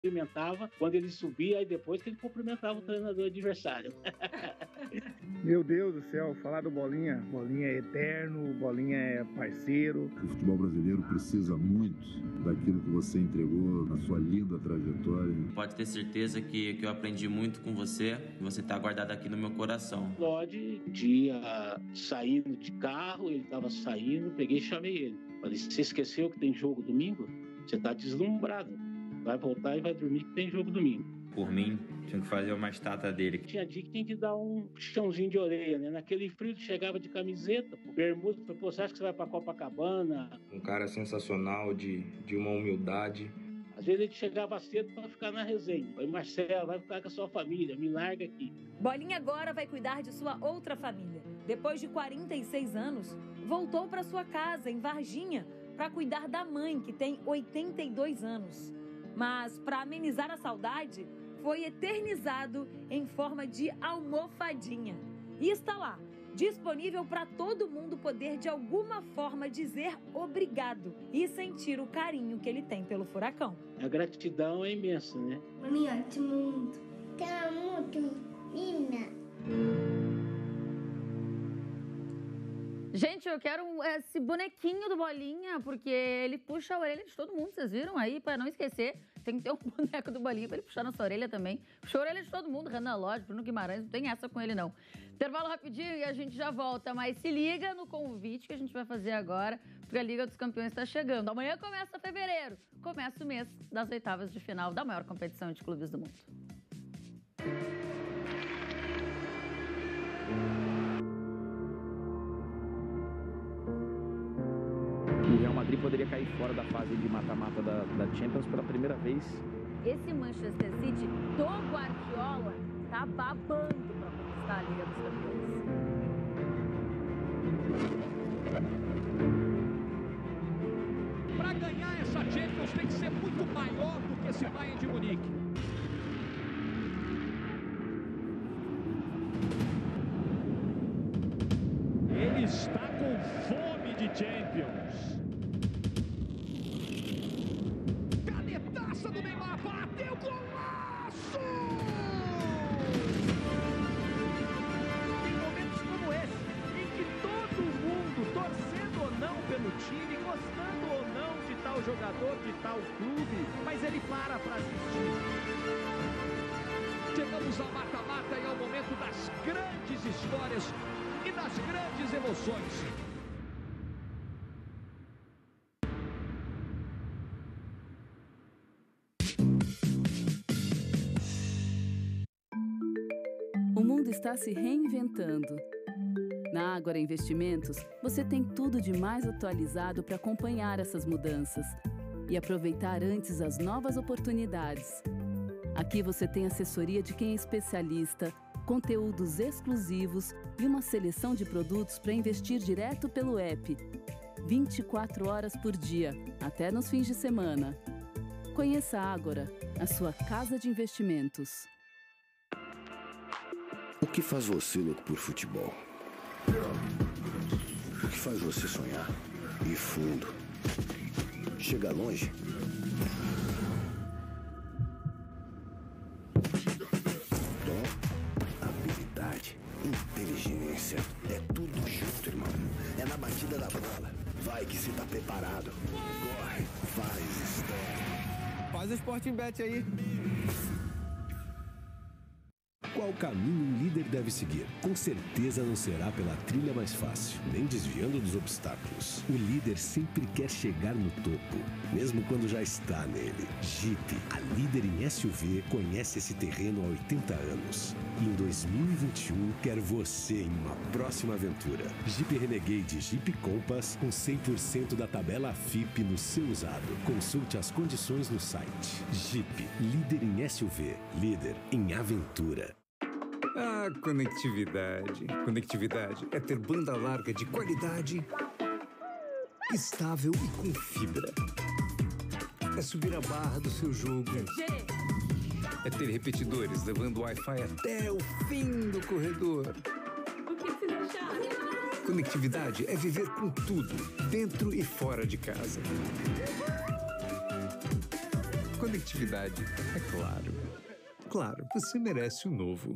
cumprimentava quando ele subia, aí depois que ele cumprimentava o treinador adversário. Meu Deus do céu, falar do Bolinha. Bolinha é eterno, Bolinha é parceiro. O futebol brasileiro precisa muito daquilo que você entregou na sua linda trajetória. Pode ter certeza que eu aprendi muito com você e você está guardado aqui no meu coração. Lodi, um dia saindo de carro, ele estava saindo, peguei e chamei ele. Falei, você esqueceu que tem jogo domingo? Você está deslumbrado. Vai voltar e vai dormir que tem jogo domingo. Por mim, tinha que fazer uma estátua dele. Tinha dia que tinha que dar um chãozinho de orelha, né? Naquele frio que chegava de camiseta, bermuda, falei, pô, você acha que você vai pra Copacabana? Um cara sensacional, de uma humildade. Às vezes ele chegava cedo para ficar na resenha. Falei, Marcelo, vai ficar com a sua família, me larga aqui. Bolinha agora vai cuidar de sua outra família. Depois de 46 anos, voltou para sua casa em Varginha para cuidar da mãe, que tem 82 anos. Mas, para amenizar a saudade, foi eternizado em forma de almofadinha. E está lá, disponível para todo mundo poder de alguma forma dizer obrigado e sentir o carinho que ele tem pelo Furacão. A gratidão é imensa, né? Maminha, te mundo. Tá muito linda. Gente, eu quero esse bonequinho do Bolinha, porque ele puxa a orelha de todo mundo, vocês viram aí? Para não esquecer, tem que ter um boneco do Bolinha para ele puxar nossa orelha também. Puxa a orelha de todo mundo, Renan Lodge, Bruno Guimarães, não tem essa com ele não. Intervalo rapidinho e a gente já volta, mas se liga no convite que a gente vai fazer agora, porque a Liga dos Campeões está chegando. Amanhã começa fevereiro, começa o mês das oitavas de final da maior competição de clubes do mundo. O Real Madrid poderia cair fora da fase de mata-mata da Champions pela primeira vez. Esse Manchester City do Guardiola tá babando para conquistar a Liga dos Campeões. Para ganhar essa Champions tem que ser muito maior do que esse Bayern de Munique. Ele está com fome de Champions. Canetaça do Neymar, bateu, golaço! Tem momentos como esse, em que todo mundo, torcendo ou não pelo time, gostando ou não de tal jogador, de tal clube, mas ele para assistir. Chegamos ao mata-mata e ao momento das grandes histórias e das grandes emoções. O mundo está se reinventando. Na Ágora Investimentos, você tem tudo de mais atualizado para acompanhar essas mudanças e aproveitar antes as novas oportunidades. Aqui você tem assessoria de quem é especialista, conteúdos exclusivos e uma seleção de produtos para investir direto pelo app. 24 horas por dia, até nos fins de semana. Conheça a Ágora, a sua casa de investimentos. O que faz você louco por futebol? O que faz você sonhar? Ir fundo? Chegar longe? Inteligência, é tudo junto, irmão. É na batida da bola. Vai que você tá preparado. Corre, faz história. Faz o Sporting Bet aí. Qual caminho um líder deve seguir? Com certeza não será pela trilha mais fácil, nem desviando dos obstáculos. O líder sempre quer chegar no topo, mesmo quando já está nele. Jeep, a líder em SUV, conhece esse terreno há 80 anos. E em 2021, quer você em uma próxima aventura. Jeep Renegade e Jeep Compass com 100% da tabela FIP no seu usado. Consulte as condições no site. Jeep, líder em SUV, líder em aventura. Ah, conectividade. Conectividade é ter banda larga de qualidade, estável e com fibra. É subir a barra do seu jogo. É ter repetidores levando o Wi-Fi até o fim do corredor. O que vocês acharam? Conectividade é viver com tudo, dentro e fora de casa. conectividade, é claro. Claro, você merece o novo.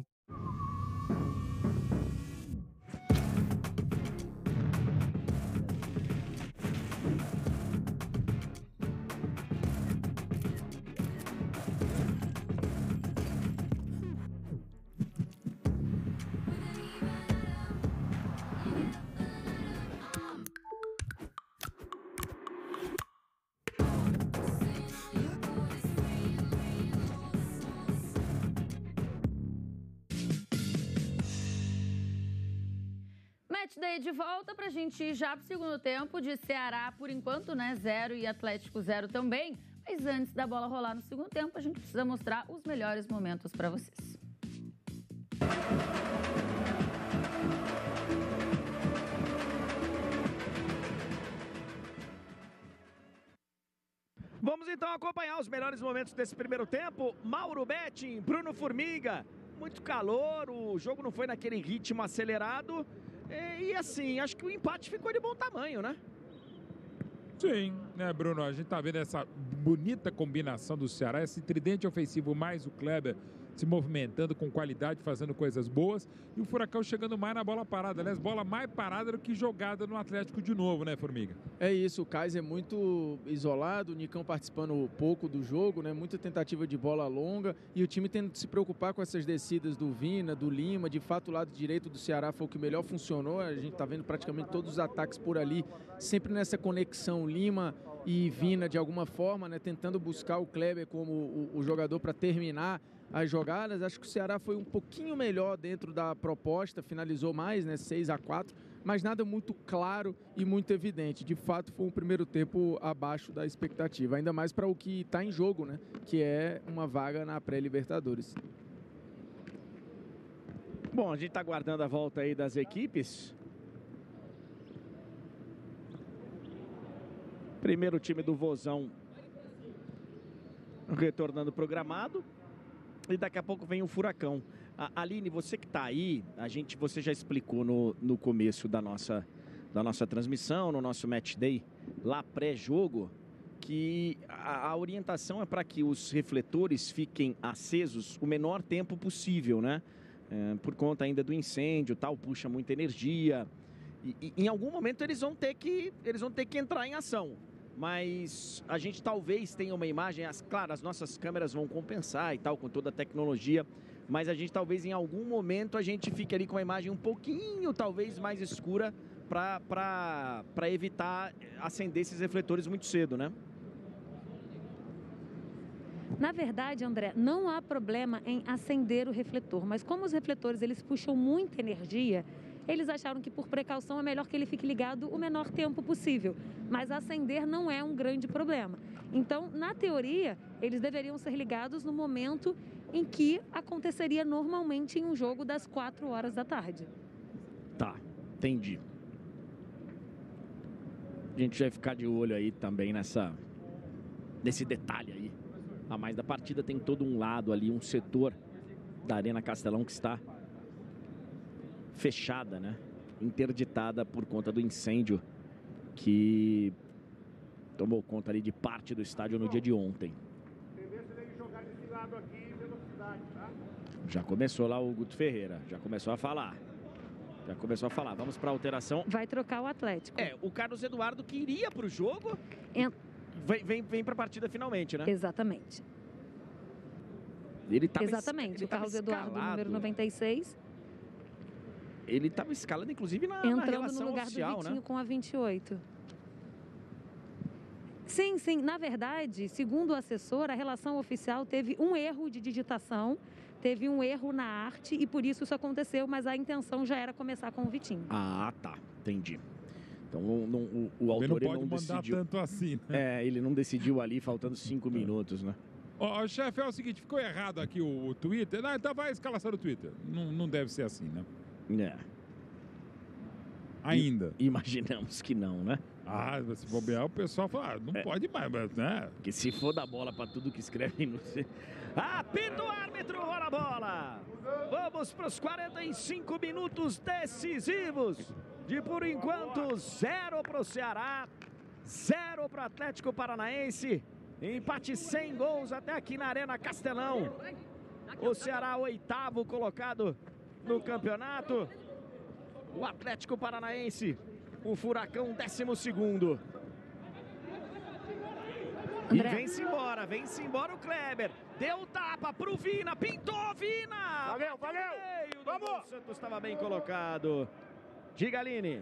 Matchday de volta pra gente ir já pro segundo tempo de Ceará, por enquanto, né? 0 e Atlético 0 também. Mas antes da bola rolar no segundo tempo, a gente precisa mostrar os melhores momentos pra vocês. Vamos então acompanhar os melhores momentos desse primeiro tempo. Mauro Betting, Bruno Formiga, muito calor, o jogo não foi naquele ritmo acelerado. E assim, acho que o empate ficou de bom tamanho, né? Sim, né, Bruno? A gente tá vendo essa bonita combinação do Ceará, esse tridente ofensivo mais o Kleber se movimentando com qualidade, fazendo coisas boas, e o Furacão chegando mais na bola parada. Aliás, bola mais parada do que jogada no Atlético de novo, né, Formiga? É isso, o Kaiser muito isolado, o Nicão participando pouco do jogo, né? Muita tentativa de bola longa, e o time tendo que se preocupar com essas descidas do Vina, do Lima. De fato, o lado direito do Ceará foi o que melhor funcionou. A gente tá vendo praticamente todos os ataques por ali, sempre nessa conexão Lima e Vina de alguma forma, né? Tentando buscar o Kleber como o jogador para terminar as jogadas. Acho que o Ceará foi um pouquinho melhor dentro da proposta, finalizou mais, né, 6-4, mas nada muito claro e muito evidente. De fato, foi um primeiro tempo abaixo da expectativa, ainda mais para o que está em jogo, né, que é uma vaga na pré-Libertadores. Bom, a gente está aguardando a volta aí das equipes. Primeiro time do Vozão retornando programado. E daqui a pouco vem o Furacão. Aline, você que está aí, você já explicou no começo da nossa transmissão, no nosso Match Day, lá pré-jogo, que a orientação é para que os refletores fiquem acesos o menor tempo possível, né? Por conta ainda do incêndio, tal, puxa muita energia. E em algum momento eles vão ter que entrar em ação. Mas a gente talvez tenha uma imagem, claro, as nossas câmeras vão compensar e tal, com toda a tecnologia, mas a gente talvez em algum momento a gente fique ali com uma imagem um pouquinho, talvez, mais escura para evitar acender esses refletores muito cedo, né? Na verdade, André, não há problema em acender o refletor, mas como os refletores eles puxam muita energia, eles acharam que por precaução é melhor que ele fique ligado o menor tempo possível. Mas acender não é um grande problema. Então, na teoria, eles deveriam ser ligados no momento em que aconteceria normalmente em um jogo das 4 horas da tarde. Tá, entendi. A gente vai ficar de olho aí também nesse detalhe aí. A mais da partida tem todo um lado ali, um setor da Arena Castelão que está fechada, né? Interditada por conta do incêndio que tomou conta ali de parte do estádio no dia de ontem. Já começou lá o Guto Ferreira, já começou a falar. Vamos para a alteração. Vai trocar o Atlético. O Carlos Eduardo que iria para o jogo vem para a partida finalmente, né? Exatamente. Exatamente. O Carlos Eduardo, número 96. Ele estava escalando, inclusive, na relação no lugar oficial, do Vitinho, né? Com a 28. Sim. Na verdade, segundo o assessor, a relação oficial teve um erro de digitação, teve um erro na arte e por isso aconteceu, mas a intenção já era começar com o Vitinho. Ah, tá. Entendi. Então, o autor não pode decidiu. mandar tanto assim, né? Ele não decidiu ali, faltando 5 minutos, né? Ó, chefe, é o seguinte, ficou errado aqui o Twitter. Não, então vai a escalação do Twitter. Não deve ser assim, né? Ainda. Imaginamos que não, né? Se bobear, o pessoal fala, não pode mais, né? Porque se for dar bola pra tudo que escreve, não sei. Apita o árbitro, rola a bola! Vamos para os 45 minutos decisivos. De por enquanto, 0 para o Ceará, 0 para o Atlético Paranaense. Empate sem gols até aqui na Arena Castelão. O Ceará, 8º colocado no campeonato. O Atlético Paranaense, o Furacão, 12º. E vem-se embora o Kleber. Deu tapa pro Vina, pintou Vina. Valeu. Vamos! O Santos estava bem colocado. Diga, Aline.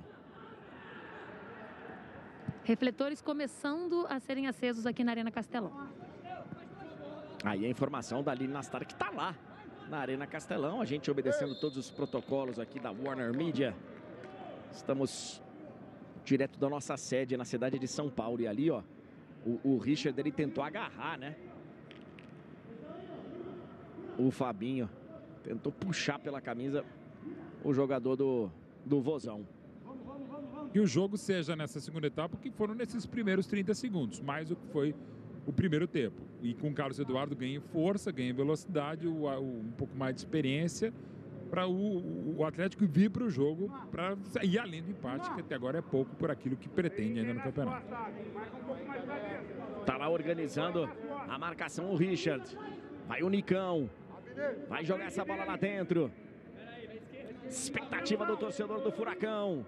Refletores começando a serem acesos aqui na Arena Castelão. Aí a informação da Aline Nastar, que está lá na Arena Castelão. A gente obedecendo todos os protocolos aqui da Warner Media. Estamos direto da nossa sede na cidade de São Paulo. E ali, ó, o Richard, ele tentou agarrar, né? O Fabinho tentou puxar pela camisa o jogador do Vozão. Que o jogo seja nessa segunda etapa, que foram nesses primeiros 30 segundos, mais o que foi o primeiro tempo. E com o Carlos Eduardo ganha força, ganha velocidade, um pouco mais de experiência para o Atlético vir para o jogo para ir além do empate, que até agora é pouco por aquilo que pretende ainda no campeonato. Tá lá organizando a marcação o Richard. Vai o Nicão. Vai jogar essa bola lá dentro. Expectativa do torcedor do Furacão.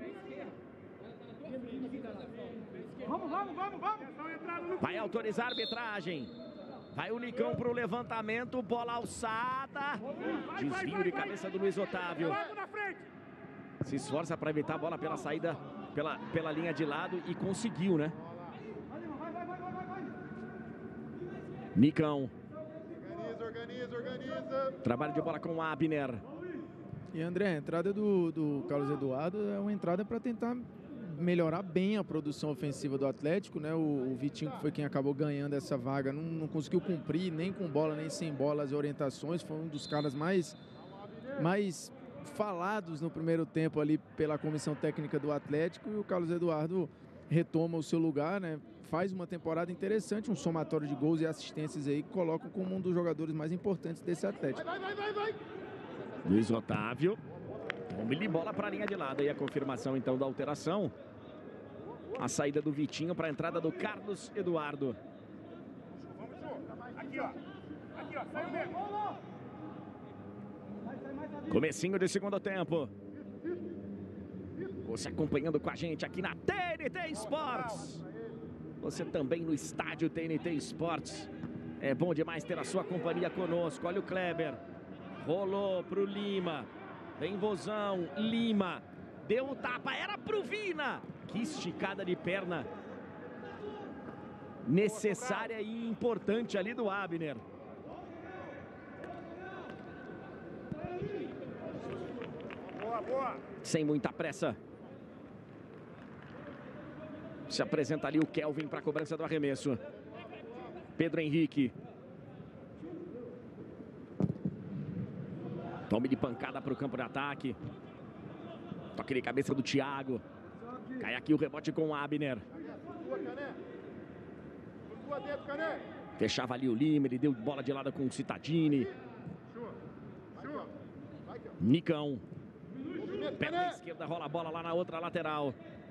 Vamos. Vai autorizar a arbitragem. Vai o Nicão para o levantamento. Bola alçada. Desvio de cabeça do Luiz Otávio. Se esforça para evitar a bola pela saída, pela linha de lado e conseguiu, né? Nicão. Organiza. Trabalho de bola com o Abner. E André, a entrada do Carlos Eduardo é uma entrada para tentar melhorar bem a produção ofensiva do Atlético, né? O Vitinho, que foi quem acabou ganhando essa vaga, não conseguiu cumprir nem com bola nem sem bola as orientações. Foi um dos caras mais falados no primeiro tempo ali pela comissão técnica do Atlético, e o Carlos Eduardo retoma o seu lugar, né? Faz uma temporada interessante, um somatório de gols e assistências aí que colocam como um dos jogadores mais importantes desse Atlético. Vai. Luiz Otávio. Toma-lhe bola para a linha de lado. E a confirmação então da alteração. A saída do Vitinho para a entrada do Carlos Eduardo. Aqui, ó. Saiu mesmo. Comecinho de segundo tempo. Você acompanhando com a gente aqui na TNT Esportes. Você também no estádio TNT Esportes. É bom demais ter a sua companhia conosco. Olha o Kleber. Rolou pro Lima. Vem Vozão. Lima. Deu o tapa. Era pro Vina. Que esticada de perna. Necessária e importante ali do Abner. Boa. Sem muita pressa. Se apresenta ali o Kelvin para a cobrança do arremesso. Pedro Henrique. Tome de pancada para o campo de ataque. Toque de cabeça do Thiago. Cai aqui o rebote com o Abner. Fechava ali o Lima. Ele deu bola de lado com o Cittadini. Nicão. Perna esquerda, rola a bola lá na outra lateral.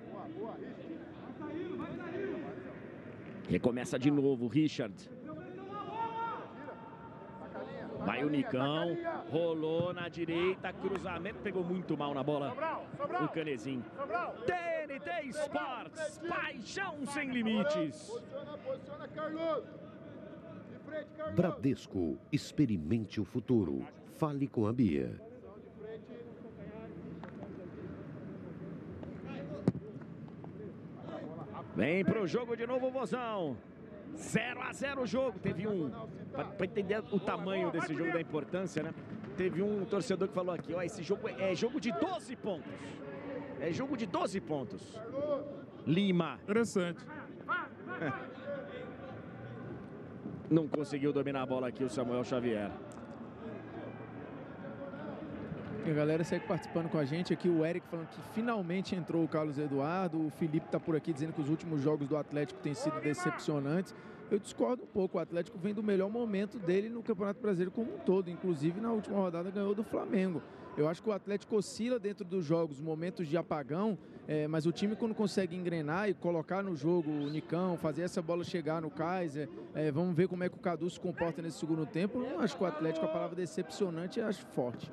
Recomeça de novo, Richard. Vai o Nicão. Rolou na direita, cruzamento. Pegou muito mal na bola o Canezinho. TNT Esportes, paixão sem limites. Posiciona, Carlos. Bradesco, experimente o futuro. Fale com a Bia. Vem pro jogo de novo o Vozão. 0-0 o jogo. Teve um... Para entender o tamanho desse jogo, da importância, né? Teve um torcedor que falou aqui, ó, esse jogo é jogo de 12 pontos. É jogo de 12 pontos. Lima. Interessante. Não conseguiu dominar a bola aqui o Samuel Xavier. E a galera segue participando com a gente aqui. O Eric falando que finalmente entrou o Carlos Eduardo. O Felipe tá por aqui dizendo que os últimos jogos do Atlético têm sido decepcionantes. eu discordo um pouco. O Atlético vem do melhor momento dele no Campeonato Brasileiro como um todo. Inclusive, na última rodada ganhou do Flamengo. Eu acho que o Atlético oscila dentro dos jogos, momentos de apagão, mas o time quando consegue engrenar e colocar no jogo o Nicão, fazer essa bola chegar no Kaiser, vamos ver como é que o Cadu se comporta nesse segundo tempo. Eu não acho que o Atlético, a palavra decepcionante, eu acho forte.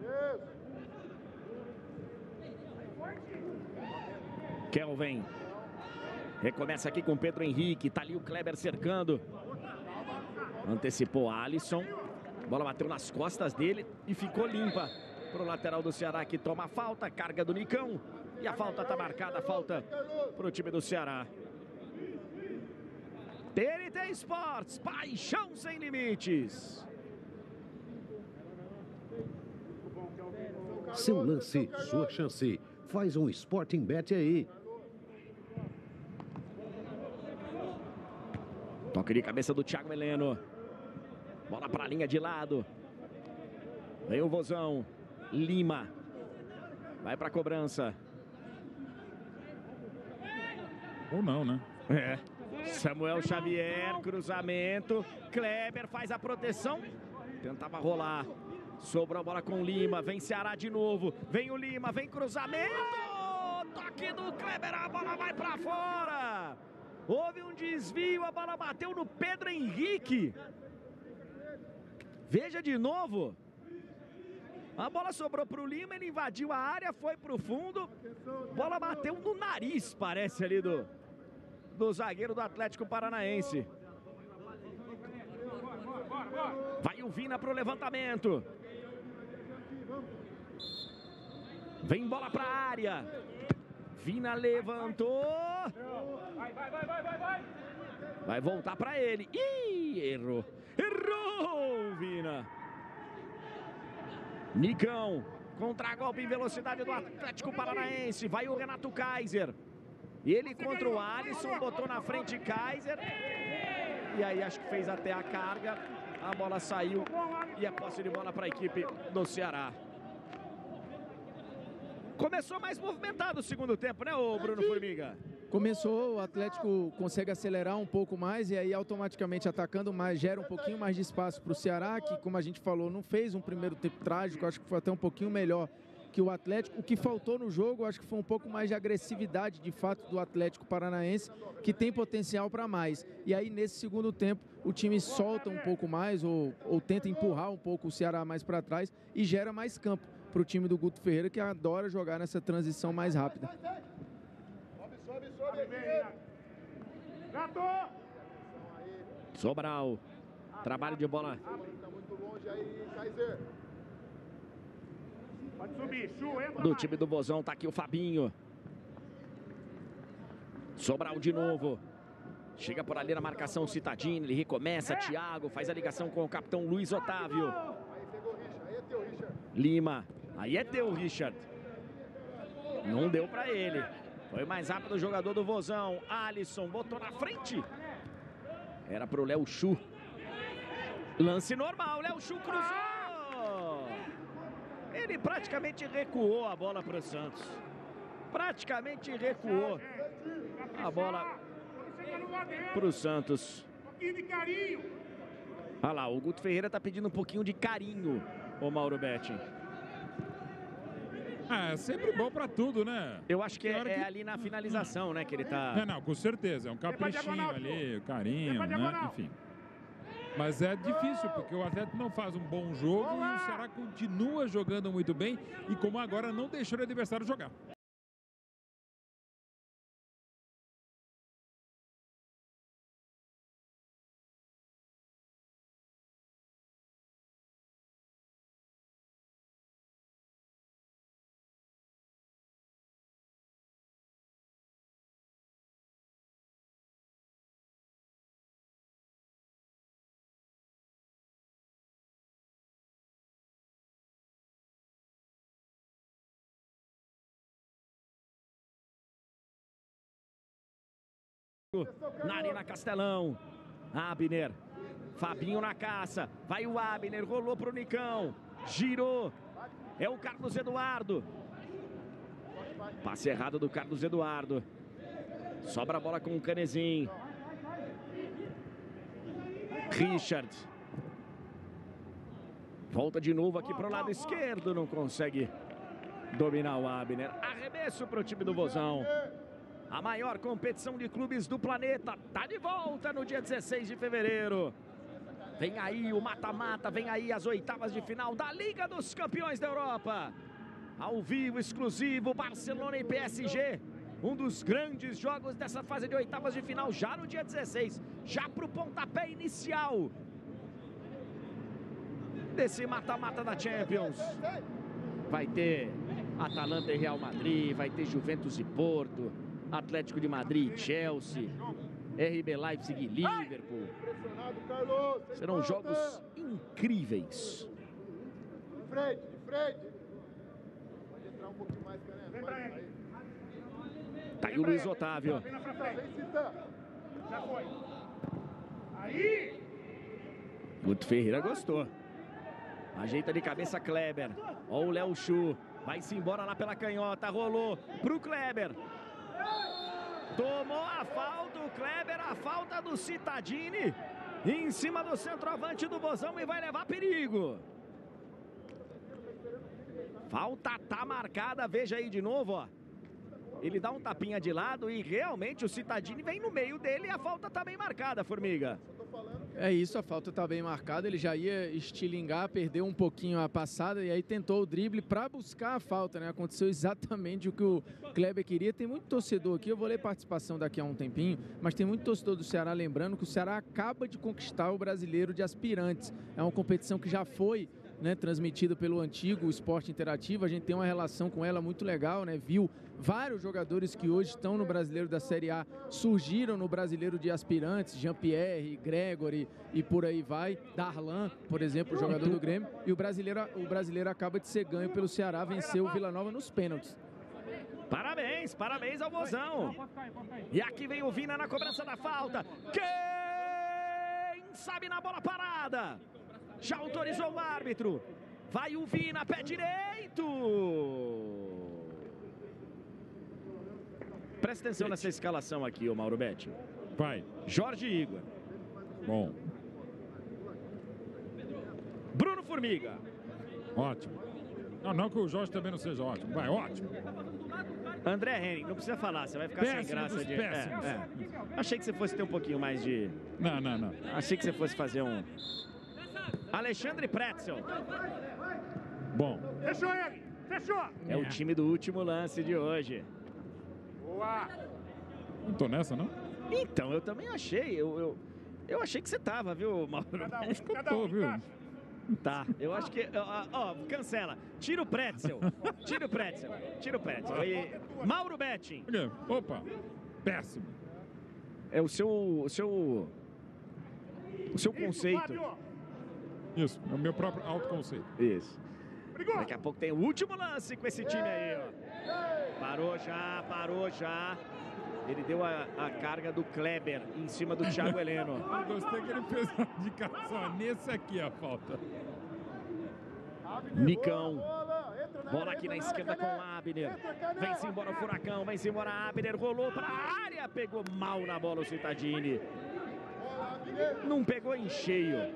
Kelvin. Recomeça aqui com Pedro Henrique, tá ali o Kleber cercando. Antecipou Alisson. Bola bateu nas costas dele e ficou limpa. Pro lateral do Ceará que toma a falta, carga do Nicão. E a falta tá marcada, a falta pro time do Ceará. TNT Esportes, paixão sem limites. Seu lance, sua chance. Faz um Sporting Bet aí. Toque de cabeça do Thiago Heleno. Bola para a linha de lado. Vem o Vozão. Lima. Vai para a cobrança. Ou não, né? Samuel Xavier, cruzamento. Kleber faz a proteção. Tentava rolar. Sobrou a bola com Lima. Vem Ceará de novo. Vem o Lima. Vem cruzamento. Toque do Kleber. A bola vai para fora. Houve um desvio. A bola bateu no Pedro Henrique. Veja de novo. A bola sobrou para o Lima. Ele invadiu a área. Foi para o fundo. Bola bateu no nariz, parece ali do zagueiro do Atlético Paranaense. Vai o Vina para o levantamento. Vem bola para a área. Vina levantou. Vai voltar para ele. Ih, errou. Errou, Vina. Nicão. Contragolpe em velocidade do Atlético Paranaense. Vai o Renato Kaiser. Ele contra o Alisson. Botou na frente Kaiser. E aí acho que fez até a carga. A bola saiu. E a posse de bola para a equipe do Ceará. Começou mais movimentado o segundo tempo, né, ô Bruno Formiga? Começou, o Atlético consegue acelerar um pouco mais e aí automaticamente atacando mais, gera um pouquinho mais de espaço para o Ceará, que como a gente falou, não fez um primeiro tempo trágico, acho que foi até um pouquinho melhor que o Atlético. O que faltou no jogo, acho que foi um pouco mais de agressividade, de fato, do Atlético Paranaense, que tem potencial para mais. E aí, nesse segundo tempo, o time solta um pouco mais ou tenta empurrar um pouco o Ceará mais para trás e gera mais campo para o time do Guto Ferreira, que adora jogar nessa transição mais rápida. Sobral. Trabalho de bola. Do time do Vozão, tá aqui o Fabinho. Sobral de novo. Chega por ali na marcação Citadini, ele recomeça, Thiago faz a ligação com o capitão Luiz Otávio. Lima, aí é teu, Richard. Não deu pra ele. Foi mais rápido o jogador do Vozão. Alisson botou na frente. Era pro Léo Chu. Lance normal, Léo Chu cruzou. Ele praticamente recuou a bola pro Santos. Praticamente recuou a bola pro Santos. Olha lá, o Guto Ferreira tá pedindo um pouquinho de carinho, o Mauro Betti. É sempre bom pra tudo, né? Eu acho que é ali na finalização, né, que ele tá... Não, com certeza. É um caprichinho ali, carinho, né? Enfim. Mas é difícil, porque o Atlético não faz um bom jogo e o Ceará continua jogando muito bem e como agora não deixou o adversário jogar. Na Arena Castelão. Abner. Fabinho na caça. Vai o Abner. Rolou pro Nicão. Girou. É o Carlos Eduardo. Passe errado do Carlos Eduardo. Sobra a bola com o Canezin. Richard. Volta de novo aqui para o lado esquerdo, não consegue dominar o Abner. Arremesso para o time do Vozão. A maior competição de clubes do planeta tá de volta no dia 16 de fevereiro. Vem aí o mata-mata, vem aí as oitavas de final da Liga dos Campeões da Europa. Ao vivo, exclusivo, Barcelona e PSG. Um dos grandes jogos dessa fase de oitavas de final, já no dia 16. Já para o pontapé inicial desse mata-mata da Champions. Vai ter Atalanta e Real Madrid, vai ter Juventus e Porto, Atlético de Madrid e Chelsea, RB Leipzig e Liverpool. Serão jogos incríveis. Fred. Pode entrar um pouquinho mais, cara. Tá aí o Luiz Otávio. Já foi. Aí! Guto Ferreira gostou. Ajeita de cabeça Kleber. Ó o Léo Chu. Vai-se embora lá pela canhota. Rolou pro Kleber. Tomou a falta o Kleber. A falta do Cittadini. Em cima do centroavante do Vozão e vai levar perigo. Falta tá marcada. Veja aí de novo, ó. Ele dá um tapinha de lado e realmente o Cittadini vem no meio dele e a falta tá bem marcada, Formiga. É isso, a falta tá bem marcada, ele já ia estilingar, perdeu um pouquinho a passada e aí tentou o drible para buscar a falta, né? Aconteceu exatamente o que o Kleber queria. Tem muito torcedor aqui, eu vou ler participação daqui a um tempinho, mas tem muito torcedor do Ceará lembrando que o Ceará acaba de conquistar o Brasileiro de Aspirantes. É uma competição que já foi, né, transmitida pelo antigo Esporte Interativo. A gente tem uma relação com ela muito legal, né? Viu vários jogadores que hoje estão no Brasileiro da Série A surgiram no Brasileiro de Aspirantes, Jean-Pierre, Gregory e por aí vai. Darlan, por exemplo, jogador do Grêmio. E o brasileiro acaba de ser ganho pelo Ceará, venceu o Vila Nova nos pênaltis. Parabéns ao Vozão. E aqui vem o Vina na cobrança da falta. Quem sabe na bola parada? Já autorizou o árbitro. Vai o Vina, pé direito. Presta atenção nessa escalação aqui, ô Mauro Betti. Vai. Jorge Igor. Bom. Bruno Formiga. Ótimo. Não que o Jorge também não seja ótimo. Vai, ótimo. André Henning, não precisa falar, você vai ficar péssimo sem graça de... péssimos. Achei que você fosse ter um pouquinho mais de... Não. Achei que você fosse fazer um... Alexandre Pretzel. Bom. Fechou ele! Fechou! É o time do último lance de hoje. Boa! Não tô nessa, não? Então, eu também achei. Eu achei que você tava, viu, Mauro? Acho que eu tô, viu? Tá, eu acho que... Ó, cancela. Tira o Pretzel. Tira o Pretzel. E Mauro Betting. Opa, péssimo. É o seu conceito. Isso, é o meu próprio autoconceito. Isso. Daqui a pouco tem o último lance com esse time aí, ó. Parou já. Ele deu a carga do Kleber em cima do Thiago Heleno. Eu gostei que ele fez a indicação. Nesse aqui a falta. Nicão. Bola aqui na esquerda com o Abner. Vem-se embora o Furacão, vem-se embora Abner. Rolou para a área, pegou mal na bola o Cittadini. Não pegou em cheio.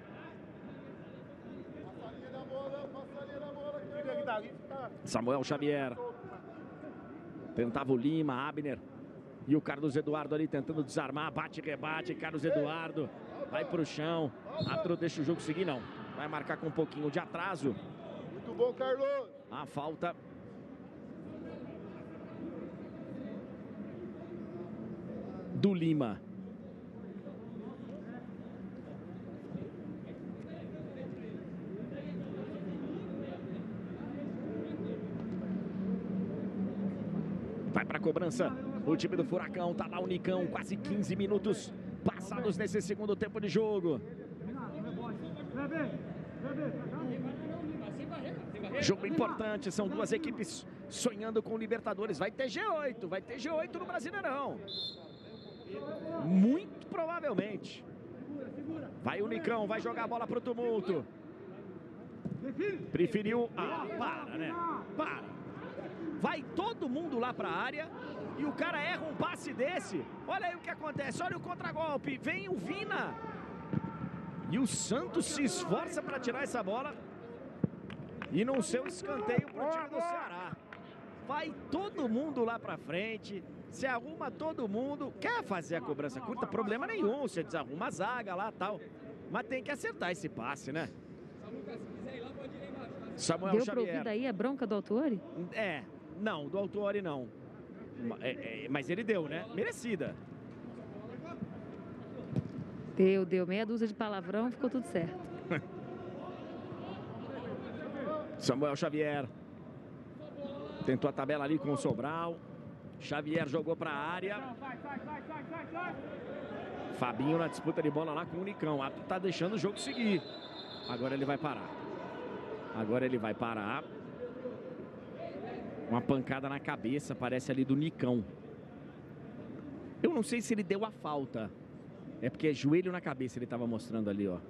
Samuel Xavier. Tentava o Lima, Abner. E o Carlos Eduardo ali tentando desarmar. Bate, rebate. Carlos Eduardo vai pro chão. Árbitro deixa o jogo seguir, não. Vai marcar com um pouquinho de atraso. Muito bom, Carlos. A falta. Do Lima. Vai para a cobrança o time do Furacão, tá lá o Nicão, quase 15 minutos passados nesse segundo tempo de jogo. Jogo importante, são duas equipes sonhando com Libertadores. Vai ter G8 no Brasileirão. Muito provavelmente. Vai o Nicão, vai jogar a bola pro tumulto. Preferiu... para, né? Para. Vai todo mundo lá para a área e o cara erra um passe desse. Olha aí o que acontece, olha o contragolpe. Vem o Vina E o Santos se esforça para tirar essa bola. E no seu escanteio para o time do Ceará. Vai todo mundo lá para frente. Se arruma todo mundo. Quer fazer a cobrança curta? Problema nenhum. Você desarruma a zaga lá e tal. Mas tem que acertar esse passe, né? Samuel Deu Xavier. pra ouvir daí a bronca do Autuori? Não, do Autuori não. Mas ele deu, né? Merecida. Deu. Meia dúzia de palavrão, ficou tudo certo. Samuel Xavier. Tentou a tabela ali com o Sobral. Xavier jogou para a área. Fabinho na disputa de bola lá com o Nicão. O árbitro tá deixando o jogo seguir. Agora ele vai parar. Uma pancada na cabeça, parece ali do Nicão. Eu não sei se ele deu a falta. É porque é joelho na cabeça, ele estava mostrando ali, ó.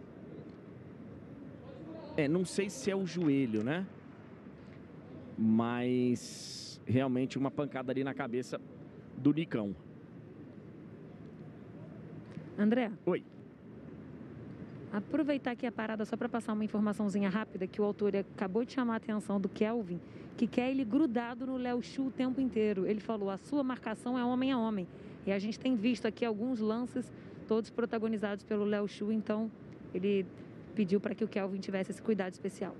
Não sei se é o joelho, né? Mas realmente uma pancada ali na cabeça do Nicão. André. Oi. Aproveitar aqui a parada só para passar uma informaçãozinha rápida que o autor acabou de chamar a atenção do Kelvin, que quer ele grudado no Léo Chu o tempo inteiro. Ele falou, a sua marcação é homem a homem. E a gente tem visto aqui alguns lances, todos protagonizados pelo Léo Chu, então ele pediu para que o Kelvin tivesse esse cuidado especial.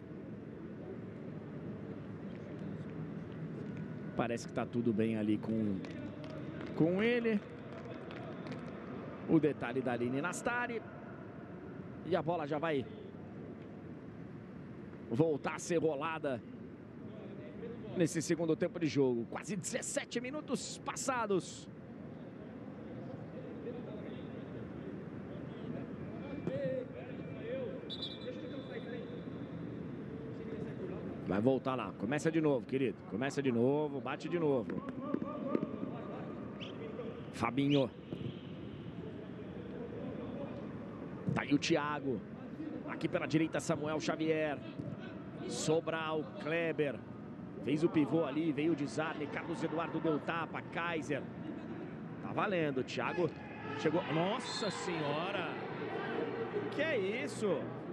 Parece que está tudo bem ali com ele. O detalhe da Aline Nastari. E a bola já vai voltar a ser rolada nesse segundo tempo de jogo. Quase 17 minutos passados. Vai voltar lá. Começa de novo, querido. Começa de novo, bate de novo. Fabinho. Tá aí o Thiago. Aqui pela direita, Samuel Xavier. Sobral, Kleber. Fez o pivô ali, veio o desarme. Carlos Eduardo deu tapa. Kaiser. Tá valendo. Thiago chegou. Nossa Senhora! Que é isso?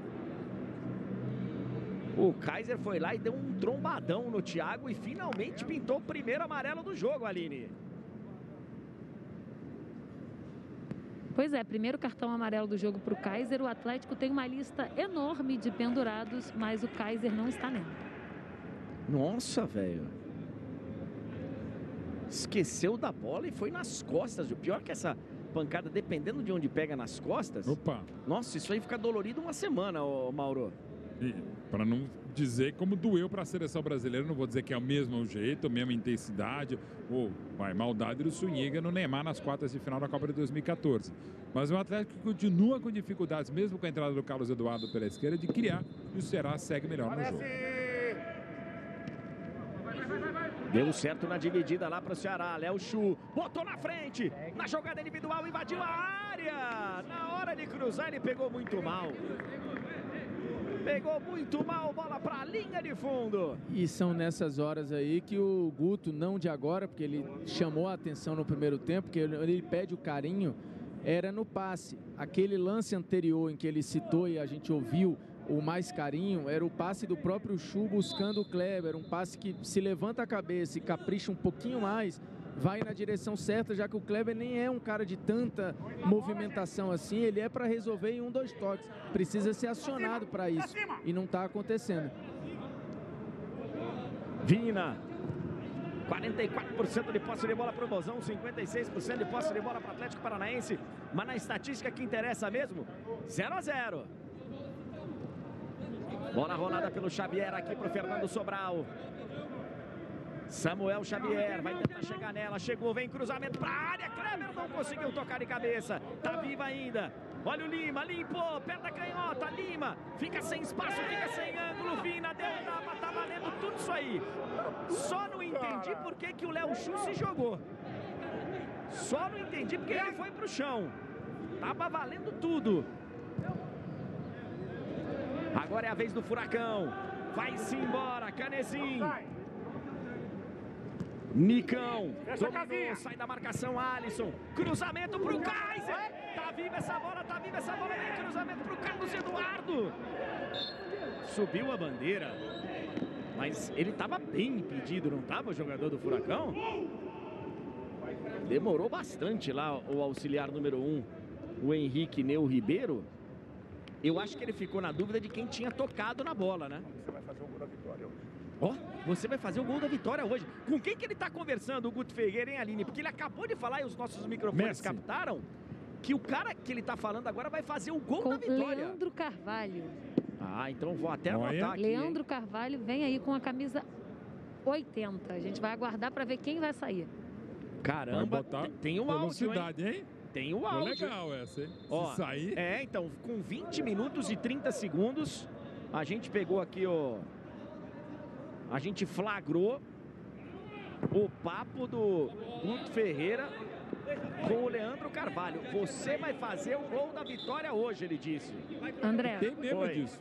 O Kaiser foi lá e deu um trombadão no Thiago e finalmente pintou o primeiro amarelo do jogo, Aline. Pois é, primeiro cartão amarelo do jogo para o Kaiser. O Atlético tem uma lista enorme de pendurados, mas o Kaiser não está nela. Nossa, velho. Esqueceu da bola e foi nas costas. O pior que essa pancada, dependendo de onde pega nas costas... Opa! Nossa, isso aí fica dolorido uma semana, ô Mauro. Para não dizer como doeu para a seleção brasileira, não vou dizer que é o mesmo jeito, a mesma intensidade, ou maldade do Zuniga no Neymar nas quartas de final da Copa de 2014. Mas o Atlético continua com dificuldades, mesmo com a entrada do Carlos Eduardo pela esquerda, de criar, e o Ceará segue melhor no jogo. Deu certo na dividida lá para o Ceará. Léo Chu botou na frente, na jogada individual, invadiu a área. Na hora de cruzar, ele pegou muito mal. Pegou muito mal, bola para a linha de fundo. E são nessas horas aí que o Guto, não de agora, porque ele chamou a atenção no primeiro tempo, que ele pede o carinho, era no passe. Aquele lance anterior em que ele citou e a gente ouviu o mais carinho, era o passe do próprio Chu buscando o Kleber, um passe que se levanta a cabeça e capricha um pouquinho mais, vai na direção certa, já que o Kleber nem é um cara de tanta movimentação assim, ele é para resolver em 1, 2 toques. Precisa ser acionado para isso e não está acontecendo. Vina, 44% de posse de bola para o Bozão, 56% de posse de bola para o Atlético Paranaense, mas na estatística que interessa mesmo, 0-0. Bola rolada pelo Xavier aqui para o Fernando Sobral. Samuel Xavier vai tentar chegar nela, chegou, vem cruzamento para a área, Kleber não conseguiu tocar de cabeça, tá viva ainda. Olha o Lima, limpou, perna canhota, Lima, fica sem espaço, fica sem ângulo, Vina, deu tapa, tá valendo tudo isso aí. Só não entendi por que o Léo Chu se jogou. Só não entendi porque ele foi pro chão. Tava valendo tudo. Agora é a vez do Furacão. Vai-se embora, Canezinho. Nicão, dominou, sai da marcação, Alisson. Cruzamento pro Kaiser. Tá viva essa bola, vem cruzamento pro Carlos Eduardo. Subiu a bandeira, mas ele estava bem impedido, não estava o jogador do Furacão? Demorou bastante lá o auxiliar número 1, o Henrique Neu Ribeiro. Eu acho que ele ficou na dúvida de quem tinha tocado na bola, né? Você vai fazer o gol da vitória hoje. Ó, você vai fazer o gol da vitória hoje. Com quem que ele tá conversando, o Guto Ferreira, hein, Aline? Porque ele acabou de falar e os nossos microfones captaram que o cara que ele tá falando agora vai fazer o gol da vitória. Leandro Carvalho. Ah, então vou até anotar aqui. Leandro Carvalho vem aí com a camisa 80. A gente vai aguardar para ver quem vai sair. Caramba, tem o áudio, hein? Tem o áudio. Legal essa, hein? Ó, se sair... então, com 20 minutos e 30 segundos, a gente pegou aqui a gente flagrou o papo do Guto Ferreira com o Leandro Carvalho. Você vai fazer o gol da vitória hoje, ele disse. André. Tem mesmo disso.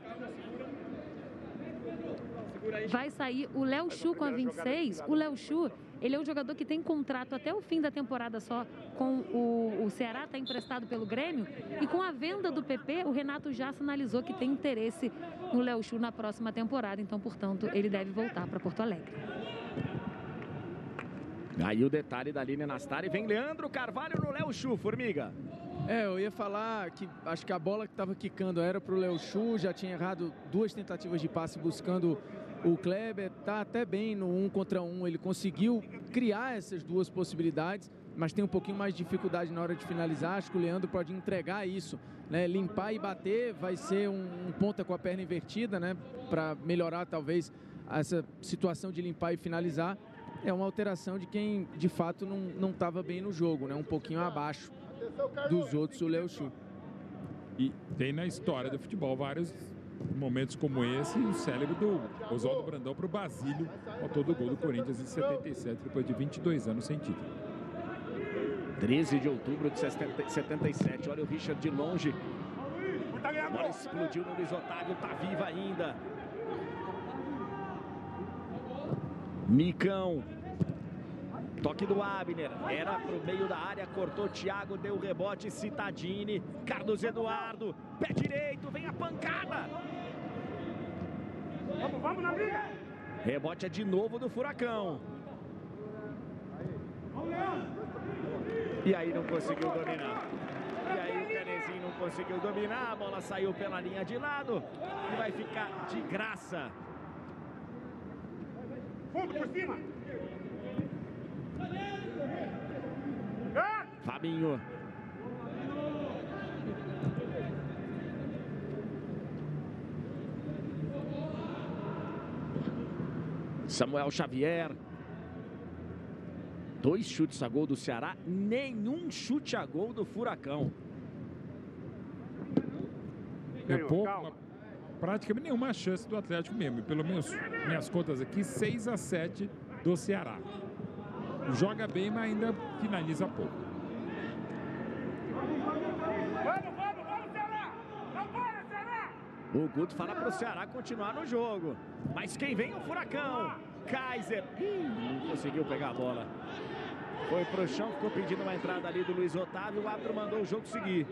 Vai sair o Léo Chu com a 26. O Léo Chu, ele é um jogador que tem contrato até o fim da temporada só com o Ceará, está emprestado pelo Grêmio. E com a venda do PP, o Renato já sinalizou que tem interesse no Léo Chu na próxima temporada. Então, portanto, ele deve voltar para Porto Alegre. Aí o detalhe da Aline Nastari, vem Leandro Carvalho no Léo Chu, Formiga. Eu ia falar que acho que a bola que estava quicando era para o Léo Chu, já tinha errado 2 tentativas de passe buscando o Kleber, tá até bem no 1 contra 1, ele conseguiu criar essas 2 possibilidades, mas tem um pouquinho mais de dificuldade na hora de finalizar. Acho que o Leandro pode entregar isso, né? Limpar e bater vai ser um ponta com a perna invertida, né? Para melhorar talvez essa situação de limpar e finalizar. É uma alteração de quem de fato não estava bem no jogo, né? Um pouquinho abaixo dos outros, o Léo Chu. E tem na história do futebol vários momentos como esse, o célebre do Oswaldo Brandão para o Basílio, autor do gol do Corinthians em 77, depois de 22 anos sem título. 13 de outubro de 77, olha o Richard de longe. A bola explodiu no Luiz Otávio, tá viva ainda. Micão. Toque do Abner, era pro meio da área, cortou Thiago, deu o rebote, Cittadini, Carlos Eduardo, pé direito, vem a pancada. Vamos na briga. Rebote é de novo do Furacão. E aí não conseguiu dominar. E aí o Canezinho não conseguiu dominar, a bola saiu pela linha de lado e vai ficar de graça. Fundo por cima. Fabinho. Samuel Xavier. 2 chutes a gol do Ceará, nenhum chute a gol do Furacão. É pouco, praticamente nenhuma chance do Atlético mesmo. Pelo menos minhas contas aqui, 6-7 do Ceará. Joga bem, mas ainda finaliza pouco. O Guto fala para o Ceará continuar no jogo. Mas quem vem é o Furacão. Kaiser. Não conseguiu pegar a bola. Foi pro chão, ficou pedindo uma entrada ali do Luiz Otávio. O árbitro mandou o jogo seguir.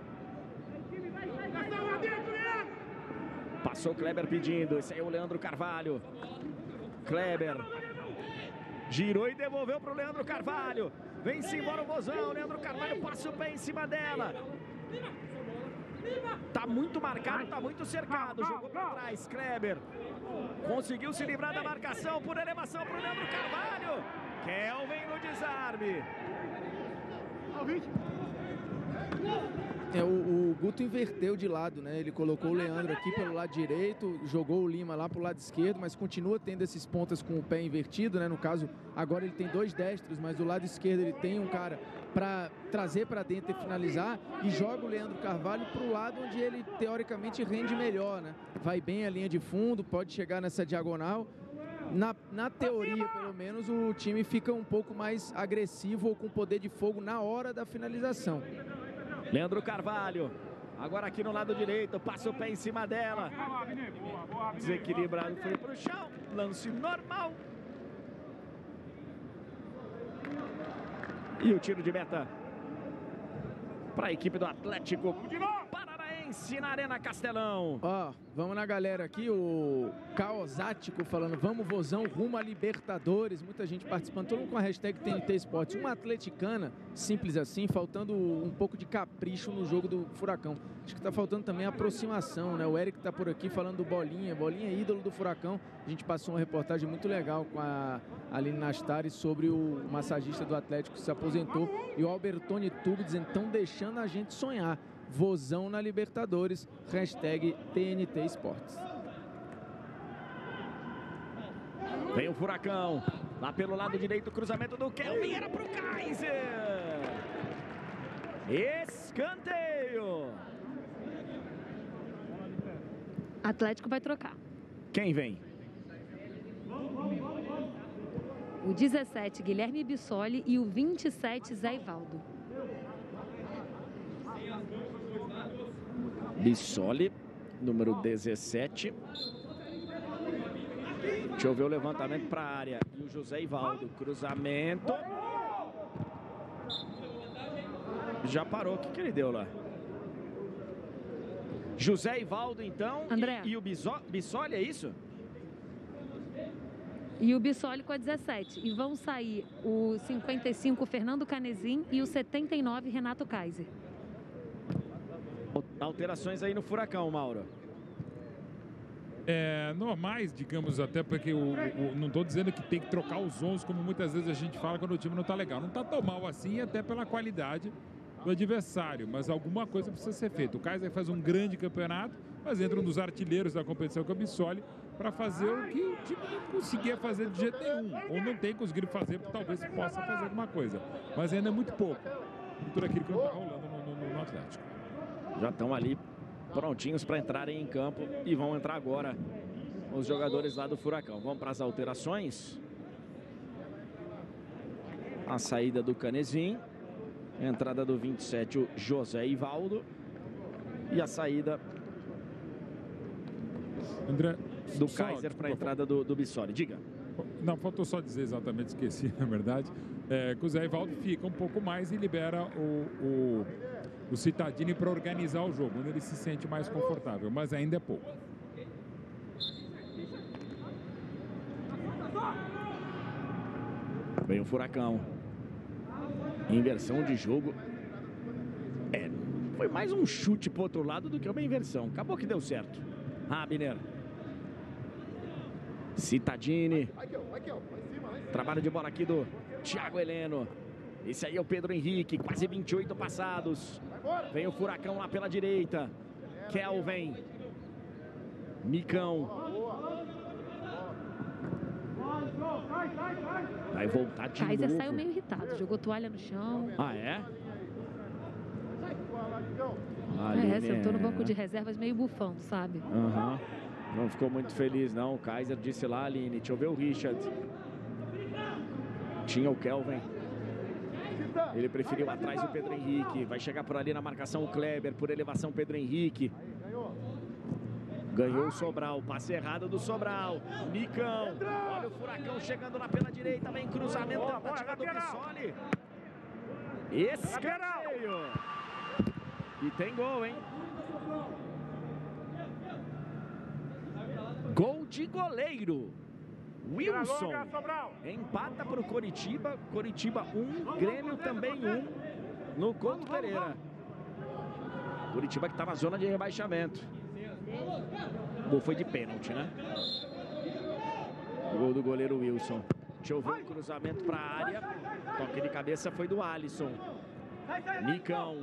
Passou o Kleber pedindo. Esse aí é o Leandro Carvalho. Kleber. Girou e devolveu para o Leandro Carvalho. Vem-se embora o Vozão. Leandro Carvalho passa o pé em cima dela. Tá muito marcado, tá muito cercado. Jogou para trás, Kleber. Conseguiu se livrar da marcação por elevação para o Leandro Carvalho. Kelvin no desarme. O Guto inverteu de lado, né? Ele colocou o Leandro aqui pelo lado direito, jogou o Lima lá pro lado esquerdo, mas continua tendo esses pontas com o pé invertido, né? No caso, agora ele tem 2 destros, mas do lado esquerdo ele tem um cara para trazer para dentro e finalizar, e joga o Leandro Carvalho pro lado onde ele teoricamente rende melhor, né? Vai bem a linha de fundo, pode chegar nessa diagonal. Na teoria, pelo menos, o time fica um pouco mais agressivo ou com poder de fogo na hora da finalização. Leandro Carvalho, agora aqui no lado direito, passa o pé em cima dela. Desequilibrado, foi pro chão, lance normal. E o tiro de meta. para a equipe do Atlético Paranaense na Arena Castelão. Ó, vamos na galera aqui, o Caosático falando, vamos Vozão, rumo a Libertadores. Muita gente participando, todo mundo com a hashtag TNT Esportes. Uma atleticana, simples assim, faltando um pouco de capricho no jogo do Furacão. Acho que tá faltando também aproximação, né? O Eric tá por aqui falando do Bolinha. Bolinha é ídolo do Furacão. A gente passou uma reportagem muito legal com a Aline Nastari sobre o massagista do Atlético que se aposentou. E o Albertone Tube dizendo, estão deixando a gente sonhar. Vozão na Libertadores, hashtag TNT Esportes. Vem o Furacão, lá pelo lado direito, cruzamento do Kelvin, era pro Kaiser. Escanteio. Atlético vai trocar. Quem vem? O 17, Guilherme Bissoli, e o 27, Zé Ivaldo. Bissoli, número 17. Deixa eu ver o levantamento para a área. E o José Ivaldo, cruzamento. Já parou, o que ele deu lá? José Ivaldo, então, André. E o Bissoli, é isso? E o Bissoli com a 17. E vão sair o 55, Fernando Canezin, e o 79, Renato Kaiser. Alterações aí no Furacão, Mauro. Normais, digamos, até porque não estou dizendo que tem que trocar os 11, como muitas vezes a gente fala quando o time não está legal. Não está tão mal assim, até pela qualidade do adversário, mas alguma coisa precisa ser feita. O Kaiser faz um grande campeonato, mas entra um dos artilheiros da competição, que é o Bissoli, para fazer o que o time não conseguia fazer de jeito nenhum, ou não tem conseguido fazer, porque talvez possa fazer alguma coisa, mas ainda é muito pouco, tudo aquilo que não está rolando no Atlético. Já estão ali prontinhos para entrarem em campo e vão entrar agora os jogadores lá do Furacão. Vamos para as alterações. A saída do Canezin, entrada do 27, o José Ivaldo, e a saída André, do Kaiser para a entrada do Bissoli. Diga. Não, faltou só dizer exatamente, esqueci, na verdade, que o Zé Ivaldo fica um pouco mais e libera o Cittadini para organizar o jogo, onde ele se sente mais confortável, mas ainda é pouco. Vem o Furacão. Inversão de jogo. Foi mais um chute pro outro lado do que uma inversão. Acabou que deu certo. Abner. Cittadini. Trabalho de bola aqui do Thiago Heleno. Esse aí é o Pedro Henrique, quase 28 passados. Vem o Furacão lá pela direita. Kelvin. Micão. Vai voltar de Kaiser novo. saiu meio irritado, jogou toalha no chão. Ah, é? Sentou no banco de reservas meio bufando, sabe? Uhum. Não ficou muito feliz, não. O Kaiser disse lá, Aline, deixa eu ver o Richard. Tinha o Kelvin. Ele preferiu atrás o Pedro Henrique. Vai chegar por ali na marcação o Kleber. Por elevação, Pedro Henrique. Ganhou o Sobral. Passe errado do Sobral. Micão. Olha o Furacão chegando lá pela direita. Vem cruzamento. Tentativa do Bissoli. Escanteio. E tem gol, hein? Gol de goleiro. Wilson empata para o Coritiba. Coritiba 1, Grêmio também 1 no Couto Pereira. Coritiba que está na zona de rebaixamento. O gol foi de pênalti, né? O gol do goleiro Wilson. Deixa eu ver o cruzamento para a área. Toque de cabeça foi do Alisson. Micão.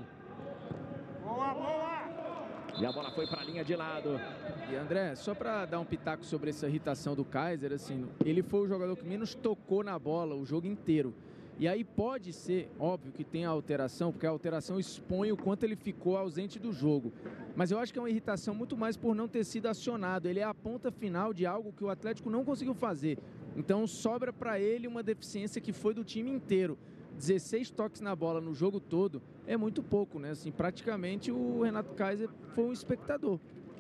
E a bola foi para a linha de lado. E André, só para dar um pitaco sobre essa irritação do Kaiser, assim, ele foi o jogador que menos tocou na bola o jogo inteiro. E aí pode ser, óbvio que tem a alteração, porque a alteração expõe o quanto ele ficou ausente do jogo. Mas eu acho que é uma irritação muito mais por não ter sido acionado. Ele é a ponta final de algo que o Atlético não conseguiu fazer. Então sobra para ele uma deficiência que foi do time inteiro. 16 toques na bola no jogo todo é muito pouco, né? Assim, praticamente o Renato Kaiser foi um espectador.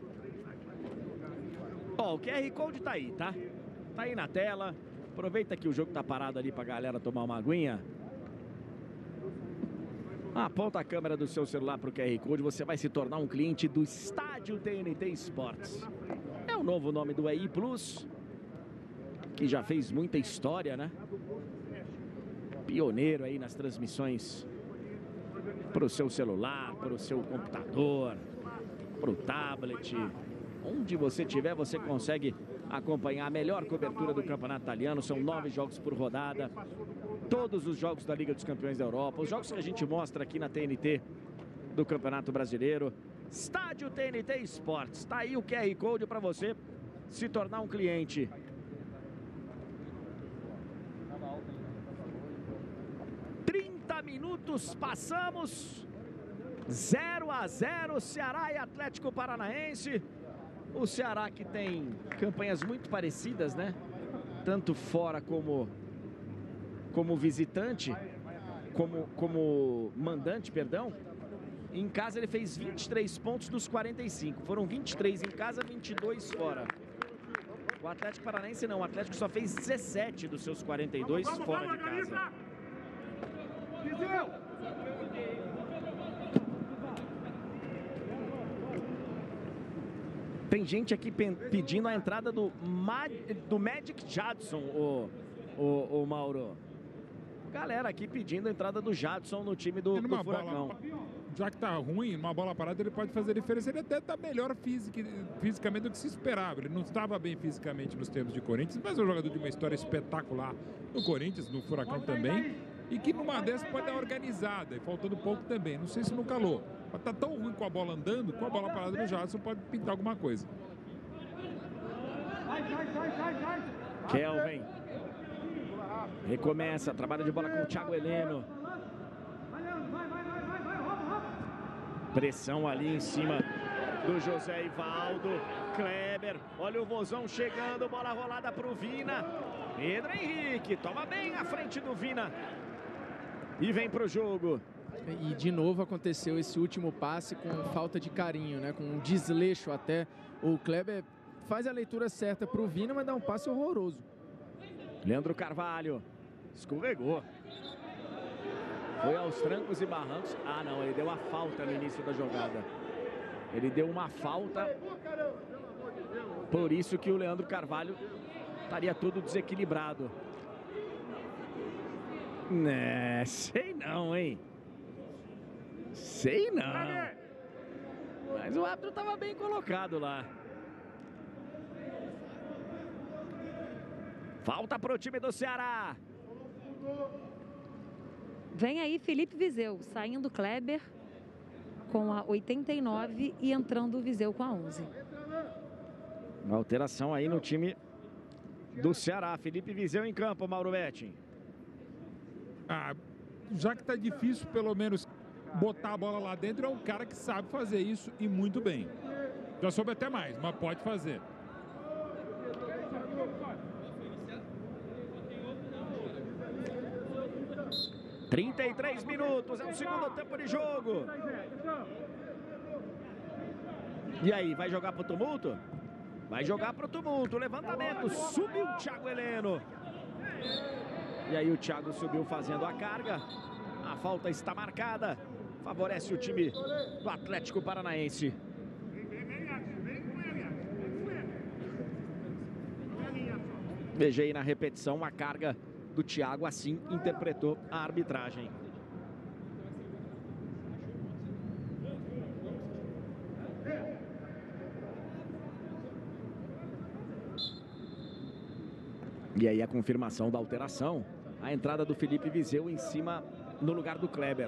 Ó, o QR Code tá aí, tá? Tá aí na tela. Aproveita que o jogo tá parado ali pra galera tomar uma aguinha. Aponta a câmera do seu celular para o QR Code, você vai se tornar um cliente do Estádio TNT Esportes. É o novo nome do EI Plus, que já fez muita história, né? Pioneiro aí nas transmissões para o seu celular, para o seu computador, para o tablet. Onde você estiver, você consegue acompanhar a melhor cobertura do Campeonato Italiano. São 9 jogos por rodada. Todos os jogos da Liga dos Campeões da Europa. Os jogos que a gente mostra aqui na TNT do Campeonato Brasileiro. Estádio TNT Esportes. Está aí o QR Code para você se tornar um cliente. Minutos passamos, 0-0, Ceará e Atlético Paranaense. O Ceará que tem campanhas muito parecidas, né? Tanto fora como visitante, como mandante, perdão. Em casa ele fez 23 pontos dos 45. Foram 23 em casa, 22 fora. O Atlético Paranaense não, o Atlético só fez 17 dos seus 42 fora de casa. Tem gente aqui pedindo a entrada do Magic Johnson, o Mauro. Galera aqui pedindo a entrada do Jadson no time do Furacão. Já que tá ruim, numa bola parada ele pode fazer diferença. Ele até tá melhor fisicamente do que se esperava. Ele não estava bem fisicamente nos tempos de Corinthians, mas é um jogador de uma história espetacular no Corinthians, no Furacão também. E que numa dessas pode dar organizada, e faltando pouco também. Não sei se no calor. Mas tá tão ruim com a bola andando, com a bola parada no Jadson pode pintar alguma coisa. Kelvin. Recomeça, trabalho de bola com o Thiago Heleno. Pressão ali em cima do José Ivaldo. Kleber, olha o Vozão chegando, bola rolada para o Vina. Pedro Henrique, toma bem à frente do Vina. E vem para o jogo. E de novo aconteceu esse último passe com falta de carinho, né? Com um desleixo até. O Kleber faz a leitura certa para o Vina, mas dá um passe horroroso. Leandro Carvalho escorregou. Foi aos trancos e barrancos. Ah, não, ele deu a falta no início da jogada. Ele deu uma falta. Por isso que o Leandro Carvalho estaria todo desequilibrado. Né, sei não, hein? Sei não. Mas o árbitro estava bem colocado lá. Falta para o time do Ceará. Vem aí Felipe Viseu, saindo Kleber com a 89 e entrando o Viseu com a 11. Uma alteração aí no time do Ceará. Felipe Viseu em campo, Mauro Betting. Já que tá difícil, pelo menos, botar a bola lá dentro, é um cara que sabe fazer isso e muito bem. Já soube até mais, mas pode fazer. – 33 minutos, é o segundo tempo de jogo. E aí, vai jogar pro tumulto? Vai jogar pro tumulto, levantamento, subiu o Thiago Heleno. E aí o Thiago subiu fazendo a carga. A falta está marcada. Favorece o time do Atlético Paranaense. Veja aí na repetição a carga do Thiago, assim interpretou a arbitragem. E aí a confirmação da alteração. A entrada do Felipe Viseu em cima, no lugar do Kleber.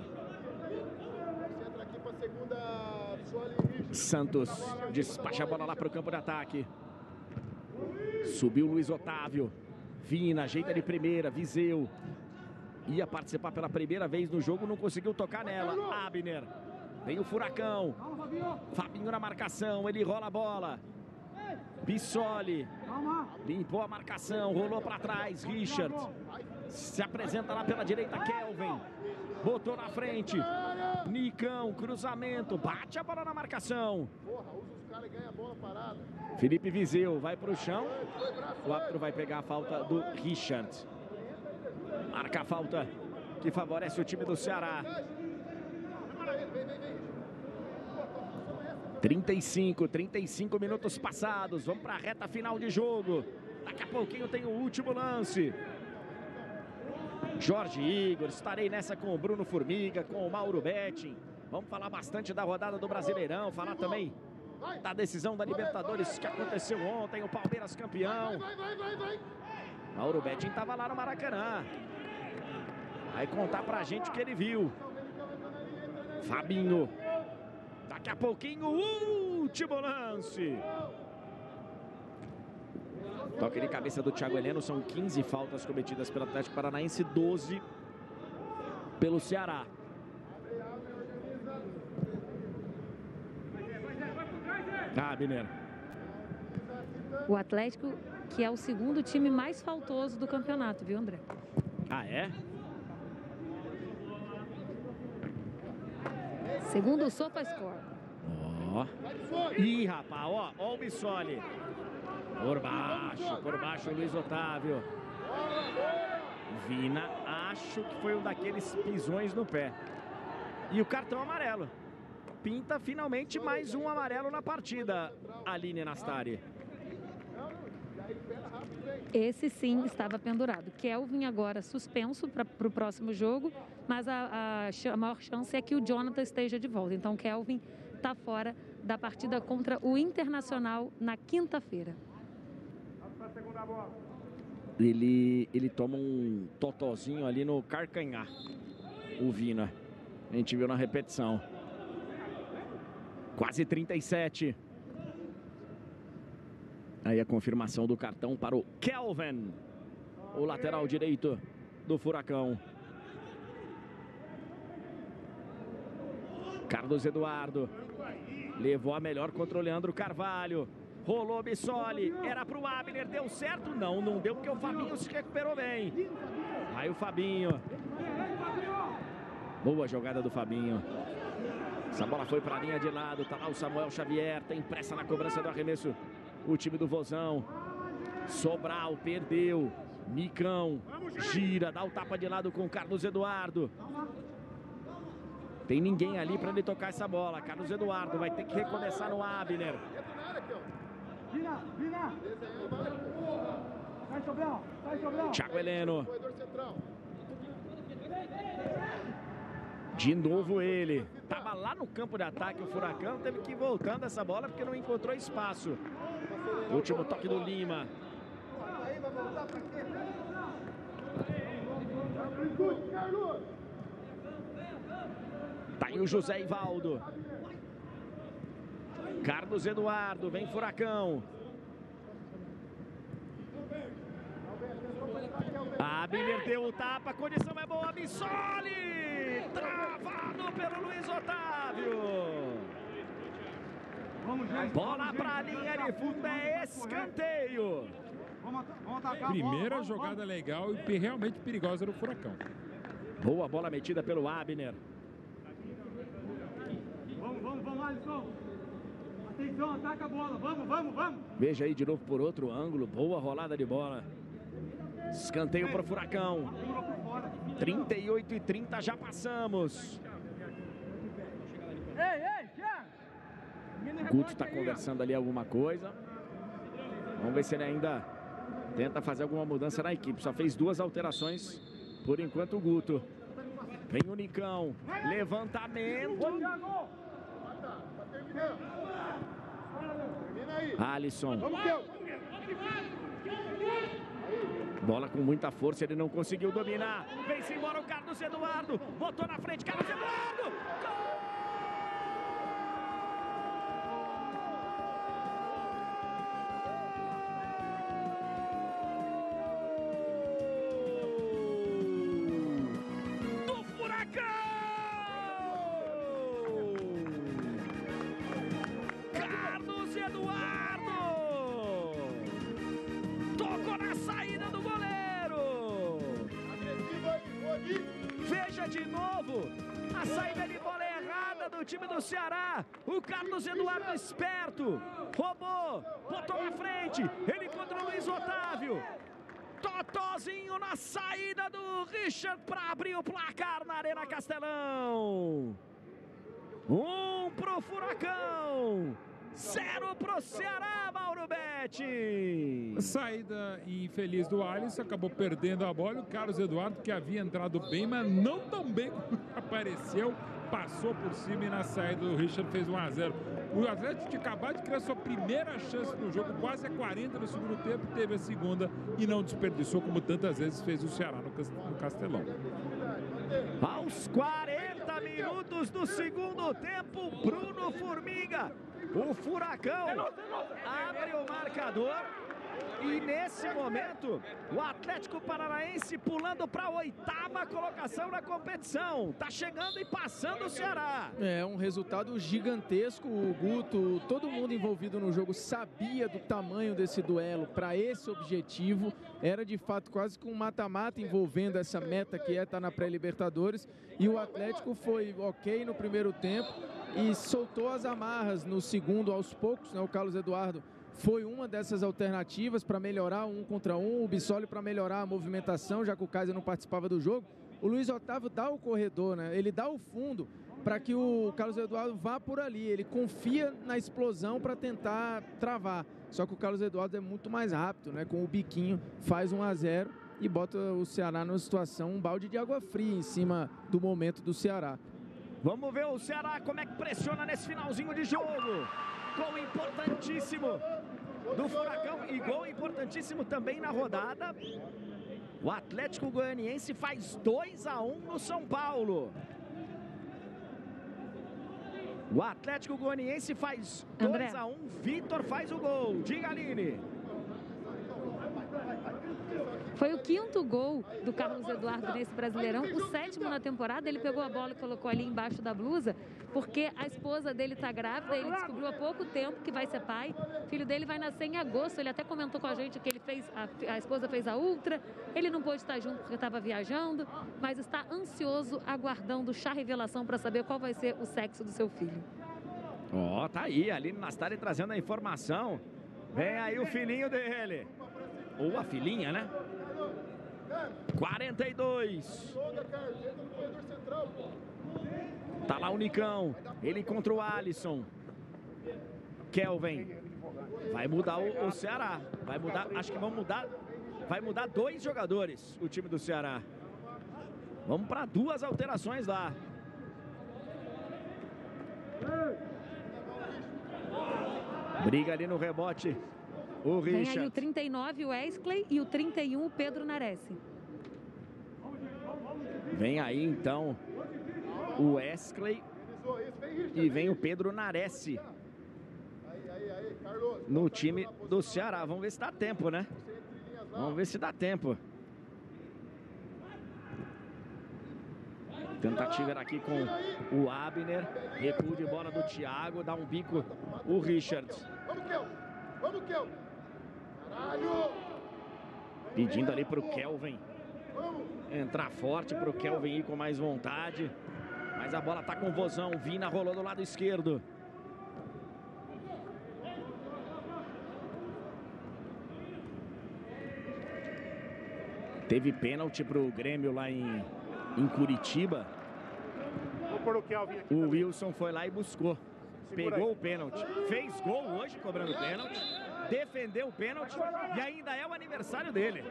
Santos despacha a bola lá para o campo de ataque. Subiu Luiz Otávio. Vina, ajeita de primeira, Viseu. Ia participar pela primeira vez no jogo, não conseguiu tocar nela. Abner. Vem o Furacão. Fabinho na marcação, ele rola a bola. Bissoli. Limpou a marcação, rolou para trás. Richard. Se apresenta lá pela direita, Kelvin. Botou na frente. Nicão, cruzamento. Bate a bola na marcação. Felipe Viseu vai para o chão. O árbitro vai pegar a falta do Richard. Marca a falta que favorece o time do Ceará. 35 minutos passados. Vamos para a reta final de jogo. Daqui a pouquinho tem o último lance. Jorge Igor, estarei nessa com o Bruno Formiga, com o Mauro Betting. Vamos falar bastante da rodada do Brasileirão, falar também da decisão da Libertadores que aconteceu ontem, o Palmeiras campeão. Mauro Betting estava lá no Maracanã. Vai contar pra gente o que ele viu. Fabinho. Daqui a pouquinho, o último lance. Toque de cabeça do Thiago Heleno. São 15 faltas cometidas pelo Atlético Paranaense, 12 pelo Ceará. Mineiro. O Atlético, que é o segundo time mais faltoso do campeonato, viu, André? É? Segundo o SofaScore. Ih, rapaz, ó o Bissoli. Por baixo o Luiz Otávio. Vina, acho que foi um daqueles pisões no pé. E o cartão amarelo. Pinta finalmente mais um amarelo na partida, Aline Nastari. Esse sim estava pendurado. Kelvin agora suspenso para o próximo jogo, mas a maior chance é que o Jonathan esteja de volta. Então Kelvin está fora da partida contra o Internacional na quinta-feira. Ele toma um totozinho ali no carcanhar, o Vina. A gente viu na repetição. Quase 37. Aí a confirmação do cartão para o Kelvin, o lateral direito do Furacão. Carlos Eduardo levou a melhor contra o Leandro Carvalho. Rolou Bissoli, era para o Abner, deu certo? Não deu porque o Fabinho se recuperou bem. Aí o Fabinho. Boa jogada do Fabinho. Essa bola foi para a linha de lado, tá lá o Samuel Xavier, tem pressa na cobrança do arremesso. O time do Vozão. Sobral, perdeu. Micão, gira, dá o tapa de lado com o Carlos Eduardo. Tem ninguém ali para ele tocar essa bola. Carlos Eduardo vai ter que recomeçar no Abner. Thiago Heleno. De novo ele. Tava lá no campo de ataque o Furacão. Teve que ir voltando essa bola porque não encontrou espaço. Último toque do Lima. Tá aí o José Ivaldo. Carlos Eduardo, vem Furacão. Abner deu o tapa, a condição é boa, Bissoli! Travado pelo Luiz Otávio. Bola pra linha de fundo, é escanteio. Primeira jogada legal e realmente perigosa do Furacão. Boa bola metida pelo Abner. Vamos, Alisson. Atenção, ataca a bola. Vamos. Veja aí de novo por outro ângulo. Boa rolada de bola. Escanteio para o Furacão. 38-30, já passamos. Guto está conversando ali alguma coisa. Vamos ver se ele ainda tenta fazer alguma mudança na equipe. Só fez 2 alterações por enquanto o Guto. Vem o Nicão. Levantamento. Alisson. Bola com muita força, ele não conseguiu dominar. Vem-se embora o Carlos Eduardo. Botou na frente, Carlos Eduardo. Gol! Do Furacão! Carlos Eduardo! Tocou na saída do goleiro. Veja de novo a saída de bola errada do time do Ceará. O Carlos Eduardo esperto. Roubou, botou na frente. Ele contra o Luiz Otávio. Totozinho na saída do Richard para abrir o placar na Arena Castelão. 1 pro Furacão. 0 pro Ceará, Mauro Betti. Saída infeliz do Alisson, acabou perdendo a bola. O Carlos Eduardo, que havia entrado bem, mas não tão bem como apareceu, passou por cima e na saída o Richard fez 1-0. O Atlético tinha acabado de criar sua primeira chance no jogo, quase a 40 no segundo tempo, teve a segunda e não desperdiçou como tantas vezes fez o Ceará no Castelão. Aos 40 minutos do segundo tempo, Bruno Formiga, o Furacão abre o marcador e nesse momento o Atlético Paranaense pulando para a 8ª colocação na competição, tá chegando e passando o Ceará. É um resultado gigantesco. O Guto, todo mundo envolvido no jogo sabia do tamanho desse duelo. Para esse objetivo era de fato quase que um mata-mata envolvendo essa meta que é estar na pré-Libertadores, e o Atlético foi ok no primeiro tempo e soltou as amarras no segundo aos poucos, né? O Carlos Eduardo foi uma dessas alternativas para melhorar um contra um, o Bissoli para melhorar a movimentação, já que o Kaiser não participava do jogo. O Luiz Otávio dá o corredor, né? Ele dá o fundo para que o Carlos Eduardo vá por ali. Ele confia na explosão para tentar travar. Só que o Carlos Eduardo é muito mais rápido, né? Com o biquinho faz 1-0 e bota o Ceará numa situação, um balde de água fria em cima do momento do Ceará. Vamos ver o Ceará como é que pressiona nesse finalzinho de jogo. Gol importantíssimo do Furacão e gol importantíssimo também na rodada. O Atlético Goianiense faz 2-1 no São Paulo. O Atlético Goianiense faz 2-1, Vitor faz o gol. Diga, Aline. Foi o 5º gol do Carlos Eduardo nesse Brasileirão, o 7º na temporada. Ele pegou a bola e colocou ali embaixo da blusa, porque a esposa dele está grávida. Ele descobriu há pouco tempo que vai ser pai. O filho dele vai nascer em agosto. Ele até comentou com a gente que ele fez, a esposa fez a ultra. Ele não pôde estar junto porque estava viajando, mas está ansioso, aguardando o chá revelação para saber qual vai ser o sexo do seu filho. Ó, tá aí, a Aline Nastari trazendo a informação. Vem aí o filhinho dele. Ou a filhinha, né? 42. Tá lá o Nicão. Ele contra o Alisson. Kelvin. Vai mudar o Ceará. Vai mudar, acho que vão mudar. Vai mudar 2 jogadores o time do Ceará. Vamos para 2 alterações lá. Briga ali no rebote. O Richard. Vem aí o 39, o Wesley, e o 31, o Pedro Nares. Vem aí então o Wesley e vem o Pedro Nares no time do Ceará. Vamos ver se dá tempo, né? Vamos ver se dá tempo. Tentativa era aqui com o Abner. Recuo de bola do Thiago. Dá um bico o Richard. Vamos, Kel! Pedindo ali para o Kelvin entrar forte, para o Kelvin ir com mais vontade. Mas a bola tá com o Vozão. Vina rolou do lado esquerdo. Teve pênalti para o Grêmio lá em Curitiba. O Wilson foi lá e buscou. Pegou o pênalti. Fez gol hoje cobrando pênalti. Defendeu o pênalti e ainda é o aniversário dele.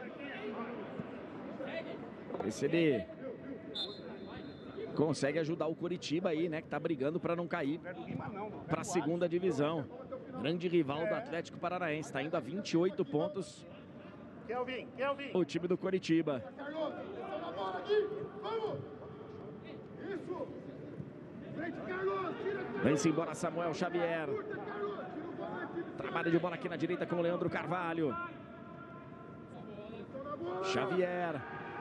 Esse ele consegue ajudar o Curitiba aí, né? Que tá brigando para não cair para a segunda divisão. Grande rival do Atlético Paranaense. Tá indo a 28 pontos. O time do Curitiba. Vem-se embora Samuel Xavier. Trabalho de bola aqui na direita com o Leandro Carvalho. Xavier.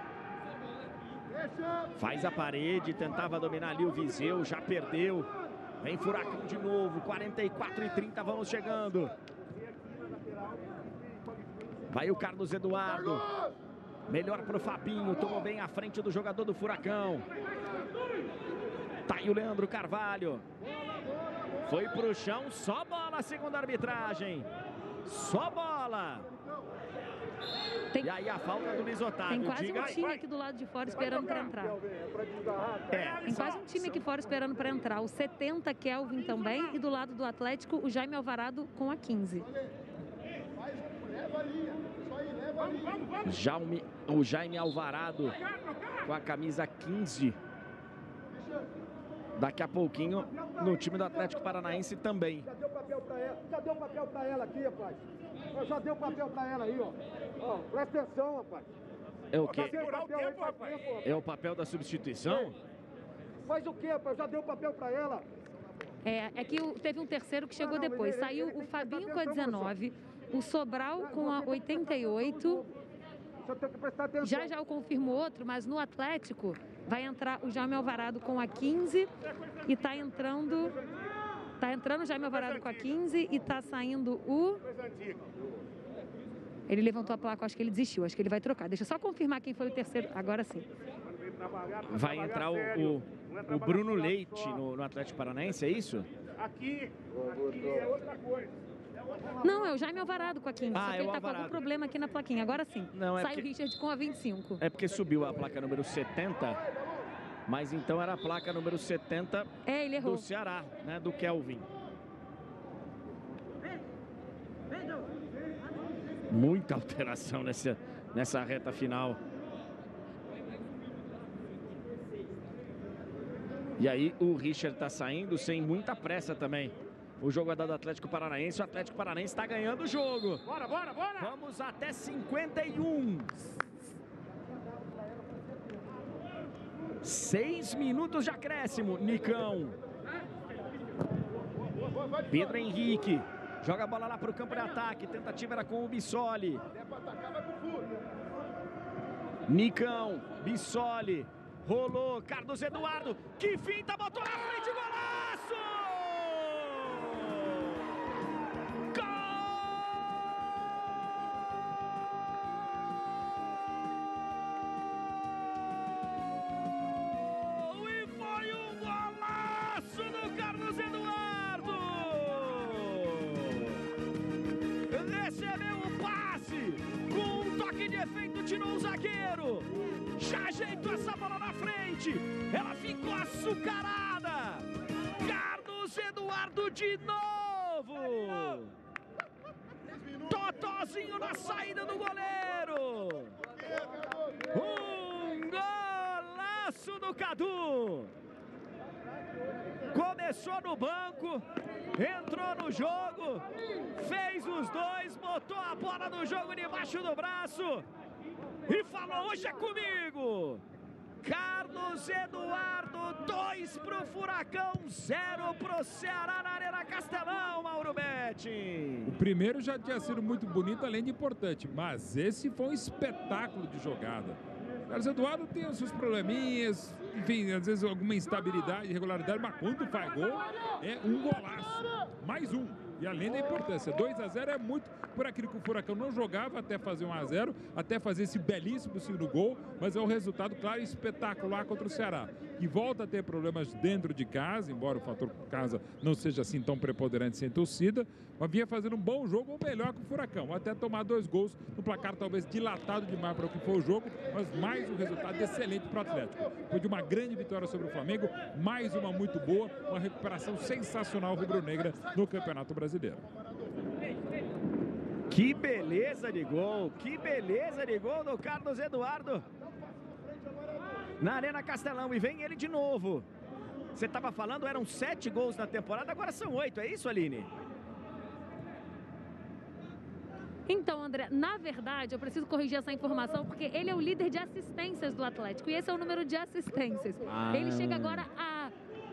Faz a parede, tentava dominar ali o Viseu, já perdeu. Vem Furacão de novo, 44:30, vamos chegando. Vai o Carlos Eduardo. Melhor para o Fabinho, tomou bem à frente do jogador do Furacão. Tá aí o Leandro Carvalho. Foi pro chão, só bola, segundo a arbitragem. Só bola. E aí a falta do Luiz Otávio. Tem quase um time aqui do lado de fora esperando para entrar. Tem quase um time aqui fora esperando para entrar. O 70, Kelvin também. E do lado do Atlético, o Jaime Alvarado com a 15. O Jaime Alvarado com a camisa 15. Daqui a pouquinho no time do Atlético Paranaense também. Já deu papel pra ela aqui, rapaz. Eu já dei o papel pra ela aí, ó. Ó, presta atenção, rapaz. É o quê? É o papel da substituição? Faz o quê, rapaz? Eu já dei o papel pra ela. É que teve um terceiro que chegou depois. Saiu o Fabinho com a 19, o Sobral com a 88. Já o confirmou outro, mas no Atlético vai entrar o Jaime Alvarado com a 15 e tá entrando o Jaime Alvarado com a 15 e tá saindo o... Ele levantou a placa, acho que ele desistiu, acho que ele vai trocar. Deixa eu só confirmar quem foi o terceiro, agora sim. Vai entrar o Bruno Leite no Atlético Paranaense, é isso? Aqui é outra coisa. Não, é o Jaime Alvarado com a 15, só que ele tá Alvarado. com algum problema aqui na plaquinha, agora sim. Não, sai o Richard com a 25. É porque subiu a placa número 70, mas então era a placa número 70 ele errou. do Ceará, né, do Kelvin. Muita alteração nessa reta final. E aí o Richard tá saindo sem muita pressa também. O jogador do Atlético Paranaense, o Atlético Paranaense está ganhando o jogo. Bora! Vamos até 51. 6 minutos de acréscimo. Nicão. Pedro Henrique. Joga a bola lá para o campo de ataque. Tentativa era com o Bissoli. Nicão. Bissoli. Rolou. Carlos Eduardo. Que finta, botou na frente, golaço! Tirou o zagueiro, já ajeitou essa bola na frente, ela ficou açucarada. Carlos Eduardo de novo, totozinho na saída do goleiro. Um golaço do Cadu. Começou no banco, entrou no jogo, fez os dois, botou a bola no jogo debaixo do braço e falou: hoje é comigo. Carlos Eduardo, 2 pro Furacão, 0 pro Ceará na Arena Castelão, Mauro Betti. O primeiro já tinha sido muito bonito, além de importante, mas esse foi um espetáculo de jogada. Carlos Eduardo tem os seus probleminhas, enfim, às vezes alguma instabilidade, irregularidade, mas quando faz gol, é um golaço. Mais um. E além da importância, 2-0 é muito por aquilo que o Furacão não jogava até fazer 1-0, até fazer esse belíssimo segundo gol, mas é um resultado, claro, espetacular contra o Ceará, que volta a ter problemas dentro de casa, embora o fator casa não seja assim tão preponderante sem torcida, mas vinha fazendo um bom jogo, ou melhor que o Furacão, até tomar 2 gols no placar talvez dilatado demais para o que foi o jogo, mas mais um resultado excelente para o Atlético. Foi de uma grande vitória sobre o Flamengo, mais uma muito boa, uma recuperação sensacional rubro-negra no Campeonato Brasileiro. Que beleza de gol do Carlos Eduardo na Arena Castelão, e vem ele de novo. Você estava falando, eram 7 gols na temporada, agora são 8, é isso, Aline? Então, André, na verdade, eu preciso corrigir essa informação, porque ele é o líder de assistências do Atlético, e esse é o número de assistências. Ele chega agora a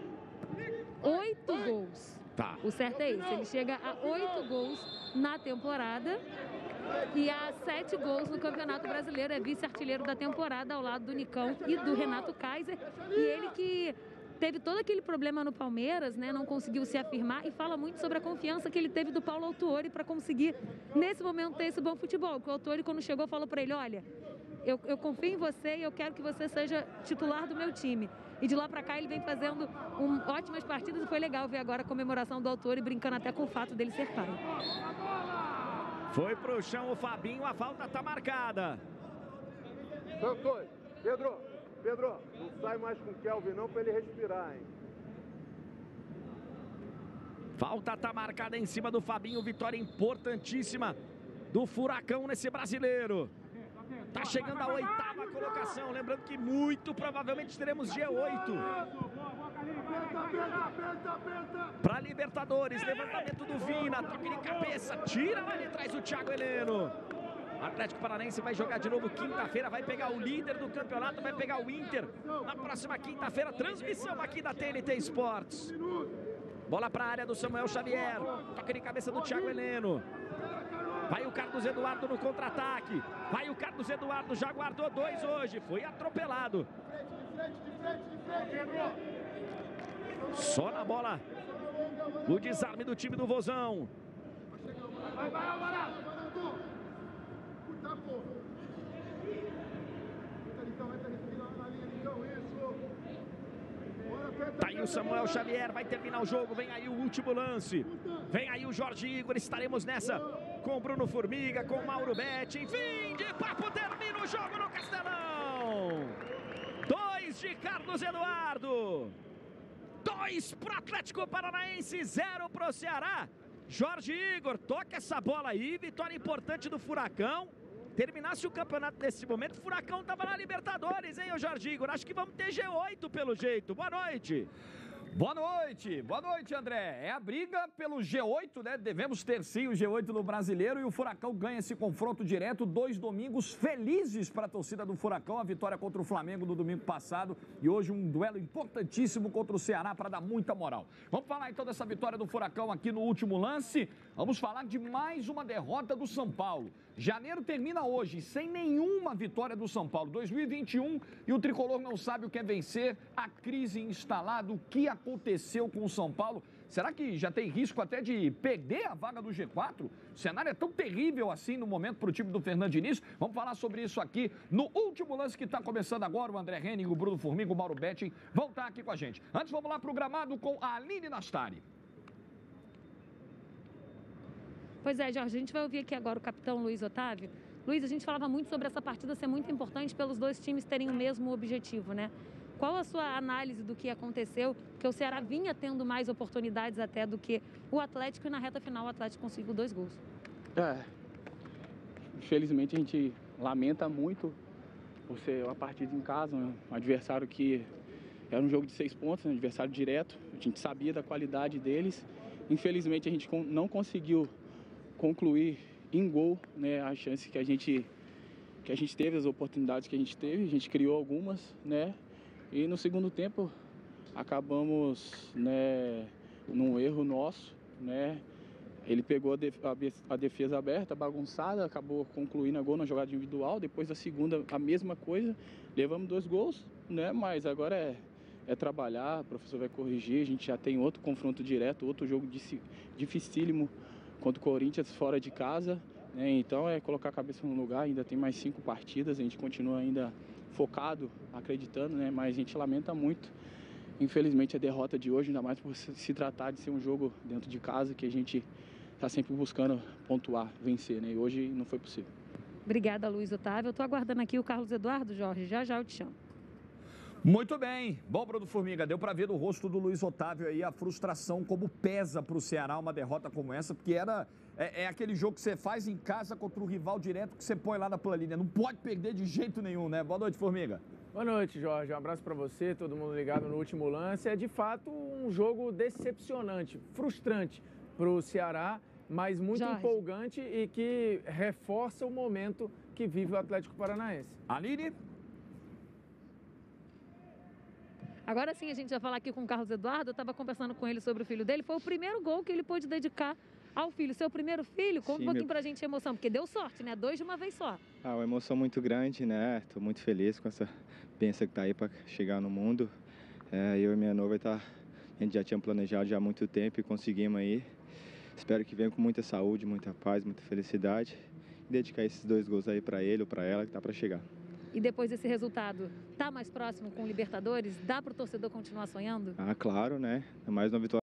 8 gols. Tá. O certo é esse, ele chega a 8 gols na temporada e a 7 gols no Campeonato Brasileiro, é vice-artilheiro da temporada ao lado do Nicão e do Renato Kaiser, e ele que teve todo aquele problema no Palmeiras, né, não conseguiu se afirmar, e fala muito sobre a confiança que ele teve do Paulo Autuori para conseguir, nesse momento, ter esse bom futebol. O Autuori, quando chegou, falou para ele: olha, eu confio em você e eu quero que você seja titular do meu time. E de lá para cá ele vem fazendo ótimas partidas, e foi legal ver agora a comemoração do Autuori, brincando até com o fato dele ser pai. Foi pro chão o Fabinho, a falta tá marcada. Santos, Pedro, não sai mais com o Kelvin não pra ele respirar, hein? Falta tá marcada em cima do Fabinho, vitória importantíssima do Furacão nesse brasileiro. Tá chegando a 8ª colocação, lembrando que muito provavelmente teremos G8 para Libertadores. Levantamento do Vina, toque de cabeça, tira lá de trás o Thiago Heleno. Atlético Paranaense vai jogar de novo quinta-feira, vai pegar o líder do campeonato, vai pegar o Inter na próxima quinta-feira. Transmissão aqui da TNT Esportes. Bola para a área do Samuel Xavier, toque de cabeça do Thiago Heleno. Vai o Carlos Eduardo no contra-ataque. Vai o Carlos Eduardo, já guardou 2 hoje. Foi atropelado. Só na bola o desarme do time do Vozão. Tá aí o Samuel Xavier, vai terminar o jogo. Vem aí o último lance. Vem aí o Jorge Igor. Estaremos nessa com o Bruno Formiga, com o Mauro Betti. Fim de papo, termina o jogo no Castelão. 2 de Carlos Eduardo. 2 pro Atlético Paranaense, 0 pro Ceará. Jorge Igor, toca essa bola aí. Vitória importante do Furacão. Terminasse o campeonato nesse momento, o Furacão tava na Libertadores, hein, ô Jorge Igor? Acho que vamos ter G8 pelo jeito. Boa noite. Boa noite, André. É a briga pelo G8, né? Devemos ter sim o G8 no Brasileiro e o Furacão ganha esse confronto direto. 2 domingos felizes para a torcida do Furacão. A vitória contra o Flamengo no domingo passado e hoje um duelo importantíssimo contra o Ceará para dar muita moral. Vamos falar então dessa vitória do Furacão aqui no último lance. Vamos falar de mais uma derrota do São Paulo. Janeiro termina hoje sem nenhuma vitória do São Paulo. 2021 e o tricolor não sabe o que é vencer. A crise instalada, o que aconteceu com o São Paulo? Será que já tem risco até de perder a vaga do G4? O cenário é tão terrível assim no momento para o time do Fernando Diniz. Vamos falar sobre isso aqui no último lance que está começando agora. O André Henning, o Bruno Formiga, o Mauro Betti vão estar aqui com a gente. Antes, vamos lá para o gramado com a Aline Nastari. Pois é, Jorge, a gente vai ouvir aqui agora o capitão Luiz Otávio. Luiz, a gente falava muito sobre essa partida ser muito importante pelos 2 times terem o mesmo objetivo, né? Qual a sua análise do que aconteceu? Porque o Ceará vinha tendo mais oportunidades até do que o Atlético e na reta final o Atlético conseguiu 2 gols. Infelizmente a gente lamenta muito por ser uma partida em casa, um adversário que era um jogo de 6 pontos, um adversário direto. A gente sabia da qualidade deles. Infelizmente a gente não conseguiu concluir em gol, né, a chance que a gente teve, as oportunidades que a gente teve. A gente criou algumas, né, e no segundo tempo acabamos, né, num erro nosso, né, ele pegou a defesa aberta, bagunçada, acabou concluindo a gol na jogada individual. Depois da segunda, a mesma coisa, levamos 2 gols, né, mas agora é trabalhar, o professor vai corrigir. A gente já tem outro confronto direto, outro jogo dificílimo contra o Corinthians fora de casa, né? Então é colocar a cabeça no lugar. Ainda tem mais 5 partidas, a gente continua ainda focado, acreditando, né? Mas a gente lamenta muito, infelizmente, a derrota de hoje, ainda mais por se tratar de ser um jogo dentro de casa, que a gente está sempre buscando pontuar, vencer, né? E hoje não foi possível. Obrigada, Luiz Otávio. Eu estou aguardando aqui o Carlos Eduardo, Jorge. Já eu te chamo. Muito bem. Bom, Bruno Formiga, deu para ver do rosto do Luiz Otávio aí a frustração, como pesa para o Ceará uma derrota como essa, porque é aquele jogo que você faz em casa contra o rival direto que você põe lá na planilha. Não pode perder de jeito nenhum, né? Boa noite, Formiga. Boa noite, Jorge. Um abraço para você, todo mundo ligado no último lance. É de fato um jogo decepcionante, frustrante para o Ceará, mas muito empolgante e que reforça o momento que vive o Atlético Paranaense. Aline? Agora sim, a gente vai falar aqui com o Carlos Eduardo. Eu estava conversando com ele sobre o filho dele. Foi o primeiro gol que ele pôde dedicar ao filho. Seu primeiro filho? Conta um pouquinho pra gente a emoção, porque deu sorte, né? 2 de uma vez só. Uma emoção muito grande, né? Estou muito feliz com essa bênção que tá aí para chegar no mundo. Eu e minha noiva, a gente já tinha planejado já há muito tempo e conseguimos aí. Espero que venha com muita saúde, muita paz, muita felicidade. E dedicar esses 2 gols aí para ele ou para ela, que tá para chegar. E depois desse resultado, tá mais próximo com o Libertadores? Dá para o torcedor continuar sonhando? Claro, né? É mais uma vitória.